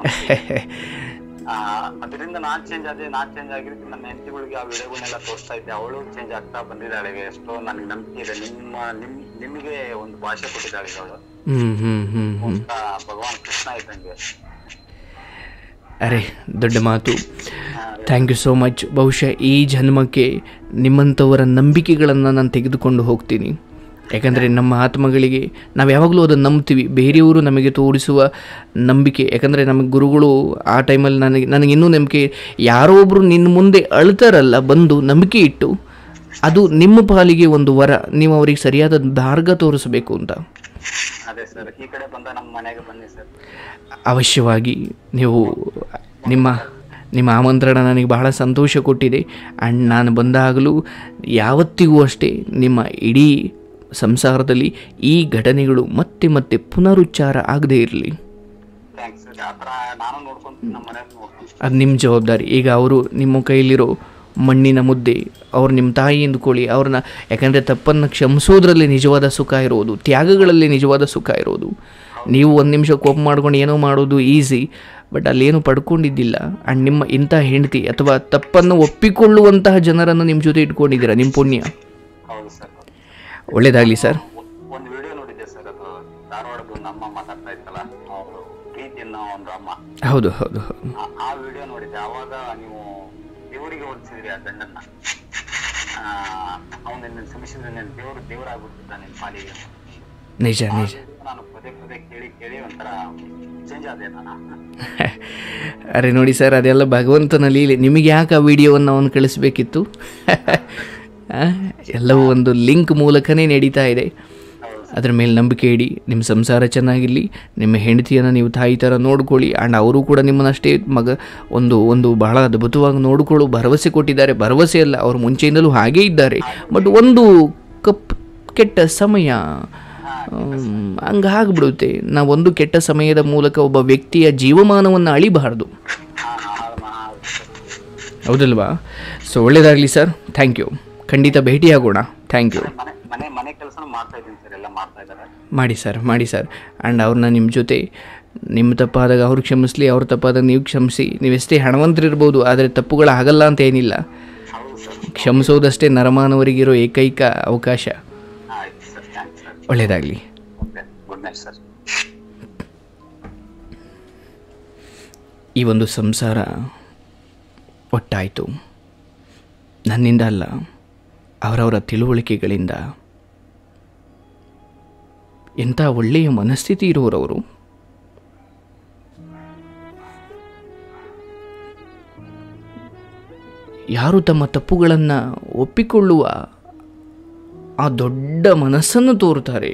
ಅದರಿಂದ ನಾನ್ ಚೇಂಜ್ ಆಗಿರೋದು ನನ್ನ ಹೆಂಡತಿಗಳಿಗೆ ಆ ವಿಡಿಯೋಗಳನ್ನೆಲ್ಲ ತೋರಿಸ್ತಾ ಇದ್ದೆ. ಅವಳು ಚೇಂಜ್ ಆಗ್ತಾ ಬಂದಿದ್ದಾಳೆ. ಎಷ್ಟೋ ನನಗೆ ನಂಬಿಕೆ ಇದೆ. ನಿಮಗೆ ಒಂದು ಭಾಷೆ ಕೊಟ್ಟಿದ್ದಾಳೆ ಅವಳು. ಭಗವಾನ್ ಕೃಷ್ಣ ಇದ್ದಂಗೆ. ಅರೆ, ದೊಡ್ಡ ಮಾತು. Thank you so much. ಬಹುಶಃ ಈ ಜನ್ಮಕ್ಕೆ ನಿಮ್ಮಂಥವರ ನಂಬಿಕೆಗಳನ್ನು ನಾನು ತೆಗೆದುಕೊಂಡು ಹೋಗ್ತೀನಿ. ಯಾಕಂದರೆ ನಮ್ಮ ಆತ್ಮಗಳಿಗೆ ನಾವು ಯಾವಾಗಲೂ ಅದನ್ನು ನಂಬ್ತೀವಿ, ಬೇರೆಯವರು ನಮಗೆ ತೋರಿಸುವ ನಂಬಿಕೆ. ಯಾಕಂದರೆ ನಮಗೆ ಗುರುಗಳು ಆ ಟೈಮಲ್ಲಿ ನನಗೆ ಇನ್ನೂ ನಂಬಿಕೆ, ಯಾರೋ ಒಬ್ಬರು ನಿನ್ನ ಮುಂದೆ ಅಳ್ತಾರಲ್ಲ ಬಂದು ನಂಬಿಕೆ ಇಟ್ಟು, ಅದು ನಿಮ್ಮ ಪಾಲಿಗೆ ಒಂದು ವರ. ನೀವು ಅವ್ರಿಗೆ ಸರಿಯಾದ ಮಾರ್ಗ ತೋರಿಸಬೇಕು ಅಂತ. ಅದೇ ಸರ್, ಈ ಕಡೆ ಬಂದ ನಮ್ಮ ಮನೆಗೆ ಬನ್ನಿ ಸರ್. ಅವಶ್ಯವಾಗಿ ನೀವು ನಿಮ್ಮ ಆಮಂತ್ರಣ ನನಗೆ ಬಹಳ ಸಂತೋಷ ಕೊಟ್ಟಿದೆ. ಆ್ಯಂಡ್ ನಾನು ಬಂದಾಗಲೂ ಯಾವತ್ತಿಗೂ ಅಷ್ಟೇ ನಿಮ್ಮ ಇಡೀ ಸಂಸಾರದಲ್ಲಿ ಈ ಘಟನೆಗಳು ಮತ್ತೆ ಮತ್ತೆ ಪುನರುಚ್ಚಾರ ಆಗದೇ ಇರಲಿ. ಅದು ನಿಮ್ಮ ಜವಾಬ್ದಾರಿ. ಈಗ ಅವರು ನಿಮ್ಮ ಕೈಲಿರೋ ಮಣ್ಣಿನ ಮುದ್ದೆ, ಅವ್ರು ನಿಮ್ಮ ತಾಯಿ ಎಂದುಕೊಳ್ಳಿ, ಅವ್ರನ್ನ, ಯಾಕಂದರೆ ತಪ್ಪನ್ನು ಕ್ಷಮಿಸೋದ್ರಲ್ಲಿ ನಿಜವಾದ ಸುಖ ಇರೋದು, ತ್ಯಾಗಗಳಲ್ಲಿ ನಿಜವಾದ ಸುಖ ಇರೋದು. ನೀವು ಒಂದು ನಿಮಿಷ ಕೋಪ ಮಾಡ್ಕೊಂಡು ಏನೋ ಮಾಡೋದು ಈಸಿ, ಬಟ್ ಅಲ್ಲೇನು ಪಡ್ಕೊಂಡಿದ್ದಿಲ್ಲ. ಆ್ಯಂಡ್ ನಿಮ್ಮ ಇಂಥ ಹೆಂಡತಿ ಅಥವಾ ತಪ್ಪನ್ನು ಒಪ್ಪಿಕೊಳ್ಳುವಂತಹ ಜನರನ್ನು ನಿಮ್ಮ ಜೊತೆ ಇಟ್ಕೊಂಡಿದ್ದೀರಾ, ನಿಮ್ಮ ಪುಣ್ಯ. ಒಳ್ಳೇದಾಗಲಿ ಸರ್. ಒಂದು ವಿಡಿಯೋ ನೋಡಿದ್ದೆ ಸರ್, ಅದು ಧಾರವಾಡದ ನಮ್ಮ ಮಾತಾಡ್ತಾ ಇತ್ತಲ್ಲ, ಅವರು ಪ್ರೀತಿ ಅನ್ನೋ ಒಂದು ಅಮ್ಮ. ಹೌದು ಹೌದು ಹೌದು. ಆ ವಿಡಿಯೋ ನೋಡಿದ್ದೆ. ಆವಾಗ ನೀವು ದೇವರಿಗೆ ಹೋಲಿಸಿದ್ರಿ ಆ ಗಂಡನ್ನ. ಅವನ ಶ್ರಮಿಸಿದ್ರೆ ನೀನು ದೇವರಾಗ್ಬಿಡ್ತಿದ್ದ ನಿನ್ನ ಪಾಲಿಗೆ. ನಿಜ ನಿಜ. ನಾನು ಪದೇ ಪದೇ ಕೇಳಿ ಒಂಥರ ಚೇಂಜ್ ಆದೆ ನಾನು. ಅರೆ ನೋಡಿ ಸರ್, ಅದೆಲ್ಲ ಭಗವಂತನ ಲೀಲೆ. ನಿಮಗೆ ಯಾಕೆ ಆ ವಿಡಿಯೋವನ್ನು ಅವನು ಕಳಿಸ್ಬೇಕಿತ್ತು? ಎಲ್ಲವೂ ಒಂದು ಲಿಂಕ್ ಮೂಲಕನೇ ನಡೀತಾ ಇದೆ. ಅದರ ಮೇಲೆ ನಂಬಿಕೆ ಇಡಿ. ನಿಮ್ಮ ಸಂಸಾರ ಚೆನ್ನಾಗಿರಲಿ, ನಿಮ್ಮ ಹೆಂಡತಿಯನ್ನು ನೀವು ತಾಯಿ ಥರ ನೋಡ್ಕೊಳ್ಳಿ. ಆ್ಯಂಡ್ ಅವರು ಕೂಡ ನಿಮ್ಮನ್ನಷ್ಟೇ ಒಂದು ಬಹಳ ಅದ್ಭುತವಾಗಿ ನೋಡಿಕೊಳ್ಳೋ ಭರವಸೆ ಕೊಟ್ಟಿದ್ದಾರೆ. ಭರವಸೆ ಅಲ್ಲ, ಅವರು ಮುಂಚೆಯಿಂದಲೂ ಹಾಗೇ ಇದ್ದಾರೆ. ಬಟ್ ಒಂದು ಕೆಟ್ಟ ಸಮಯ ಹಂಗಾಗ್ಬಿಡುತ್ತೆ. ನಾವೊಂದು ಕೆಟ್ಟ ಸಮಯದ ಮೂಲಕ ಒಬ್ಬ ವ್ಯಕ್ತಿಯ ಜೀವಮಾನವನ್ನು ಅಳಿಬಾರ್ದು, ಹೌದಲ್ವಾ? ಸೊ ಒಳ್ಳೆಯದಾಗಲಿ ಸರ್. Thank you. ಖಂಡಿತ ಭೇಟಿಯಾಗೋಣ. Thank you. ಮನೆ ಕೆಲಸ ಮಾಡ್ತಾ ಇದ್ದೀನಿ ಸರ್, ಎಲ್ಲ ಮಾಡ್ತಾ ಇದ್ದಾರೆ. ಮಾಡಿ ಸರ್. ಆ್ಯಂಡ್ ಅವ್ರನ್ನ ನಿಮ್ಮ ಜೊತೆ, ನಿಮ್ಮ ತಪ್ಪಾದಾಗ ಅವ್ರು ಕ್ಷಮಿಸಲಿ, ಅವ್ರ ತಪ್ಪಾದಾಗ ನೀವು ಕ್ಷಮಿಸಿ. ನೀವೆಷ್ಟೇ ಹಣವಂತರಿರ್ಬೋದು, ಆದರೆ ತಪ್ಪುಗಳಾಗಲ್ಲ ಅಂತ ಏನಿಲ್ಲ. ಕ್ಷಮಿಸೋದಷ್ಟೇ ನರಮಾನವರಿಗಿರೋ ಏಕೈಕ ಅವಕಾಶ. ಒಳ್ಳೆಯದಾಗಲಿ. ಈ ಒಂದು ಸಂಸಾರ ಒಟ್ಟಾಯಿತು. ನನ್ನಿಂದ ಅಲ್ಲ, ಅವರವರ ತಿಳುವಳಿಕೆಗಳಿಂದ. ಎಂಥ ಒಳ್ಳೆಯ ಮನಸ್ಥಿತಿ ಇರೋರವರು. ಯಾರು ತಮ್ಮ ತಪ್ಪುಗಳನ್ನು ಒಪ್ಪಿಕೊಳ್ಳುವ ಆ ದೊಡ್ಡ ಮನಸ್ಸನ್ನು ತೋರುತ್ತಾರೆ,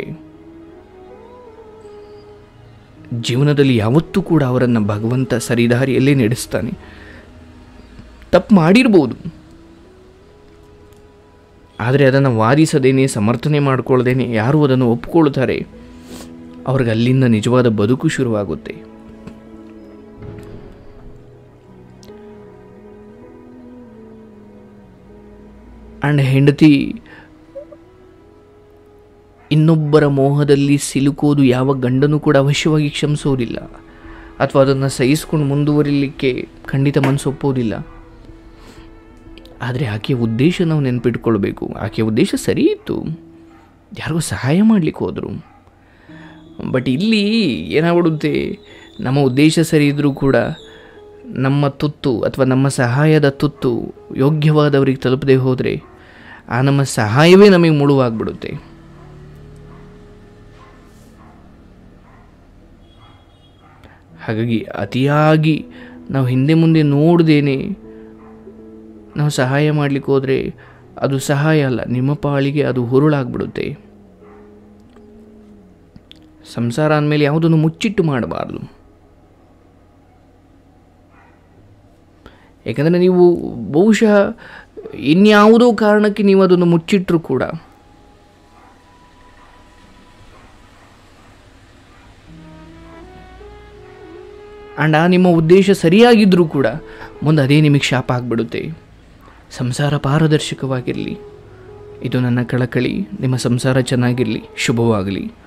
ಜೀವನದಲ್ಲಿ ಯಾವತ್ತೂ ಕೂಡ ಅವರನ್ನು ಭಗವಂತ ಸರಿದಾರಿಯಲ್ಲೇ ನಡೆಸ್ತಾನೆ. ತಪ್ಪು ಮಾಡಿರ್ಬೋದು, ಆದರೆ ಅದನ್ನು ವಾದಿಸದೇನೆ, ಸಮರ್ಥನೆ ಮಾಡಿಕೊಳ್ಳದೇನೆ ಯಾರು ಅದನ್ನು ಒಪ್ಪಿಕೊಳ್ತಾರೆ, ಅವ್ರಿಗೆ ಅಲ್ಲಿಂದ ನಿಜವಾದ ಬದುಕು ಶುರುವಾಗುತ್ತೆ. ಆ್ಯಂಡ್ ಹೆಂಡತಿ ಇನ್ನೊಬ್ಬರ ಮೋಹದಲ್ಲಿ ಸಿಲುಕೋದು ಯಾವ ಗಂಡನೂ ಕೂಡ ಅವಶ್ಯವಾಗಿ ಕ್ಷಮಿಸೋದಿಲ್ಲ, ಅಥವಾ ಅದನ್ನು ಸಹಿಸ್ಕೊಂಡು ಮುಂದುವರಿಲಿಕ್ಕೆ ಖಂಡಿತ ಮನಸ್ಸೊಪ್ಪೋದಿಲ್ಲ. ಆದರೆ ಆಕೆಯ ಉದ್ದೇಶ ನಾವು ನೆನಪಿಟ್ಕೊಳ್ಬೇಕು. ಆಕೆಯ ಉದ್ದೇಶ ಸರಿ ಇತ್ತು, ಯಾರಿಗೂ ಸಹಾಯ ಮಾಡಲಿಕ್ಕೆ ಹೋದರು. ಬಟ್ ಇಲ್ಲಿ ಏನಾಗ್ಬಿಡುತ್ತೆ, ನಮ್ಮ ಉದ್ದೇಶ ಸರಿ ಇದ್ದರೂ ಕೂಡ ನಮ್ಮ ತುತ್ತು ಅಥವಾ ನಮ್ಮ ಸಹಾಯದ ತುತ್ತು ಯೋಗ್ಯವಾದವರಿಗೆ ತಲುಪದೆ ಹೋದರೆ ಆ ನಮ್ಮ ಸಹಾಯವೇ ನಮಗೆ ಮುಳುವಾಗ್ಬಿಡುತ್ತೆ. ಹಾಗಾಗಿ ಅತಿಯಾಗಿ ನಾವು ಹಿಂದೆ ಮುಂದೆ ನೋಡ್ದೇನೆ ನಾವು ಸಹಾಯ ಮಾಡಲಿಕ್ಕೆ ಹೋದರೆ ಅದು ಸಹಾಯ ಅಲ್ಲ, ನಿಮ್ಮ ಪಾಳಿಗೆ ಅದು ಹುರುಳಾಗ್ಬಿಡುತ್ತೆ. ಸಂಸಾರ ಅಂದಮೇಲೆ ಯಾವುದನ್ನು ಮುಚ್ಚಿಟ್ಟು ಮಾಡಬಾರ್ದು. ಯಾಕಂದರೆ ನೀವು ಬಹುಶಃ ಇನ್ಯಾವುದೋ ಕಾರಣಕ್ಕೆ ನೀವು ಅದನ್ನು ಮುಚ್ಚಿಟ್ಟರು ಕೂಡ ಆ್ಯಂಡ್ ಆ ನಿಮ್ಮ ಉದ್ದೇಶ ಸರಿಯಾಗಿದ್ದರೂ ಕೂಡ ಮುಂದೆ ಅದೇ ನಿಮಗೆ ಶಾಪ ಆಗಿಬಿಡುತ್ತೆ. ಸಂಸಾರ ಪಾರದರ್ಶಕವಾಗಿರಲಿ, ಇದು ನನ್ನ ಕಳಕಳಿ. ನಿಮ್ಮ ಸಂಸಾರ ಚೆನ್ನಾಗಿರಲಿ, ಶುಭವಾಗಲಿ.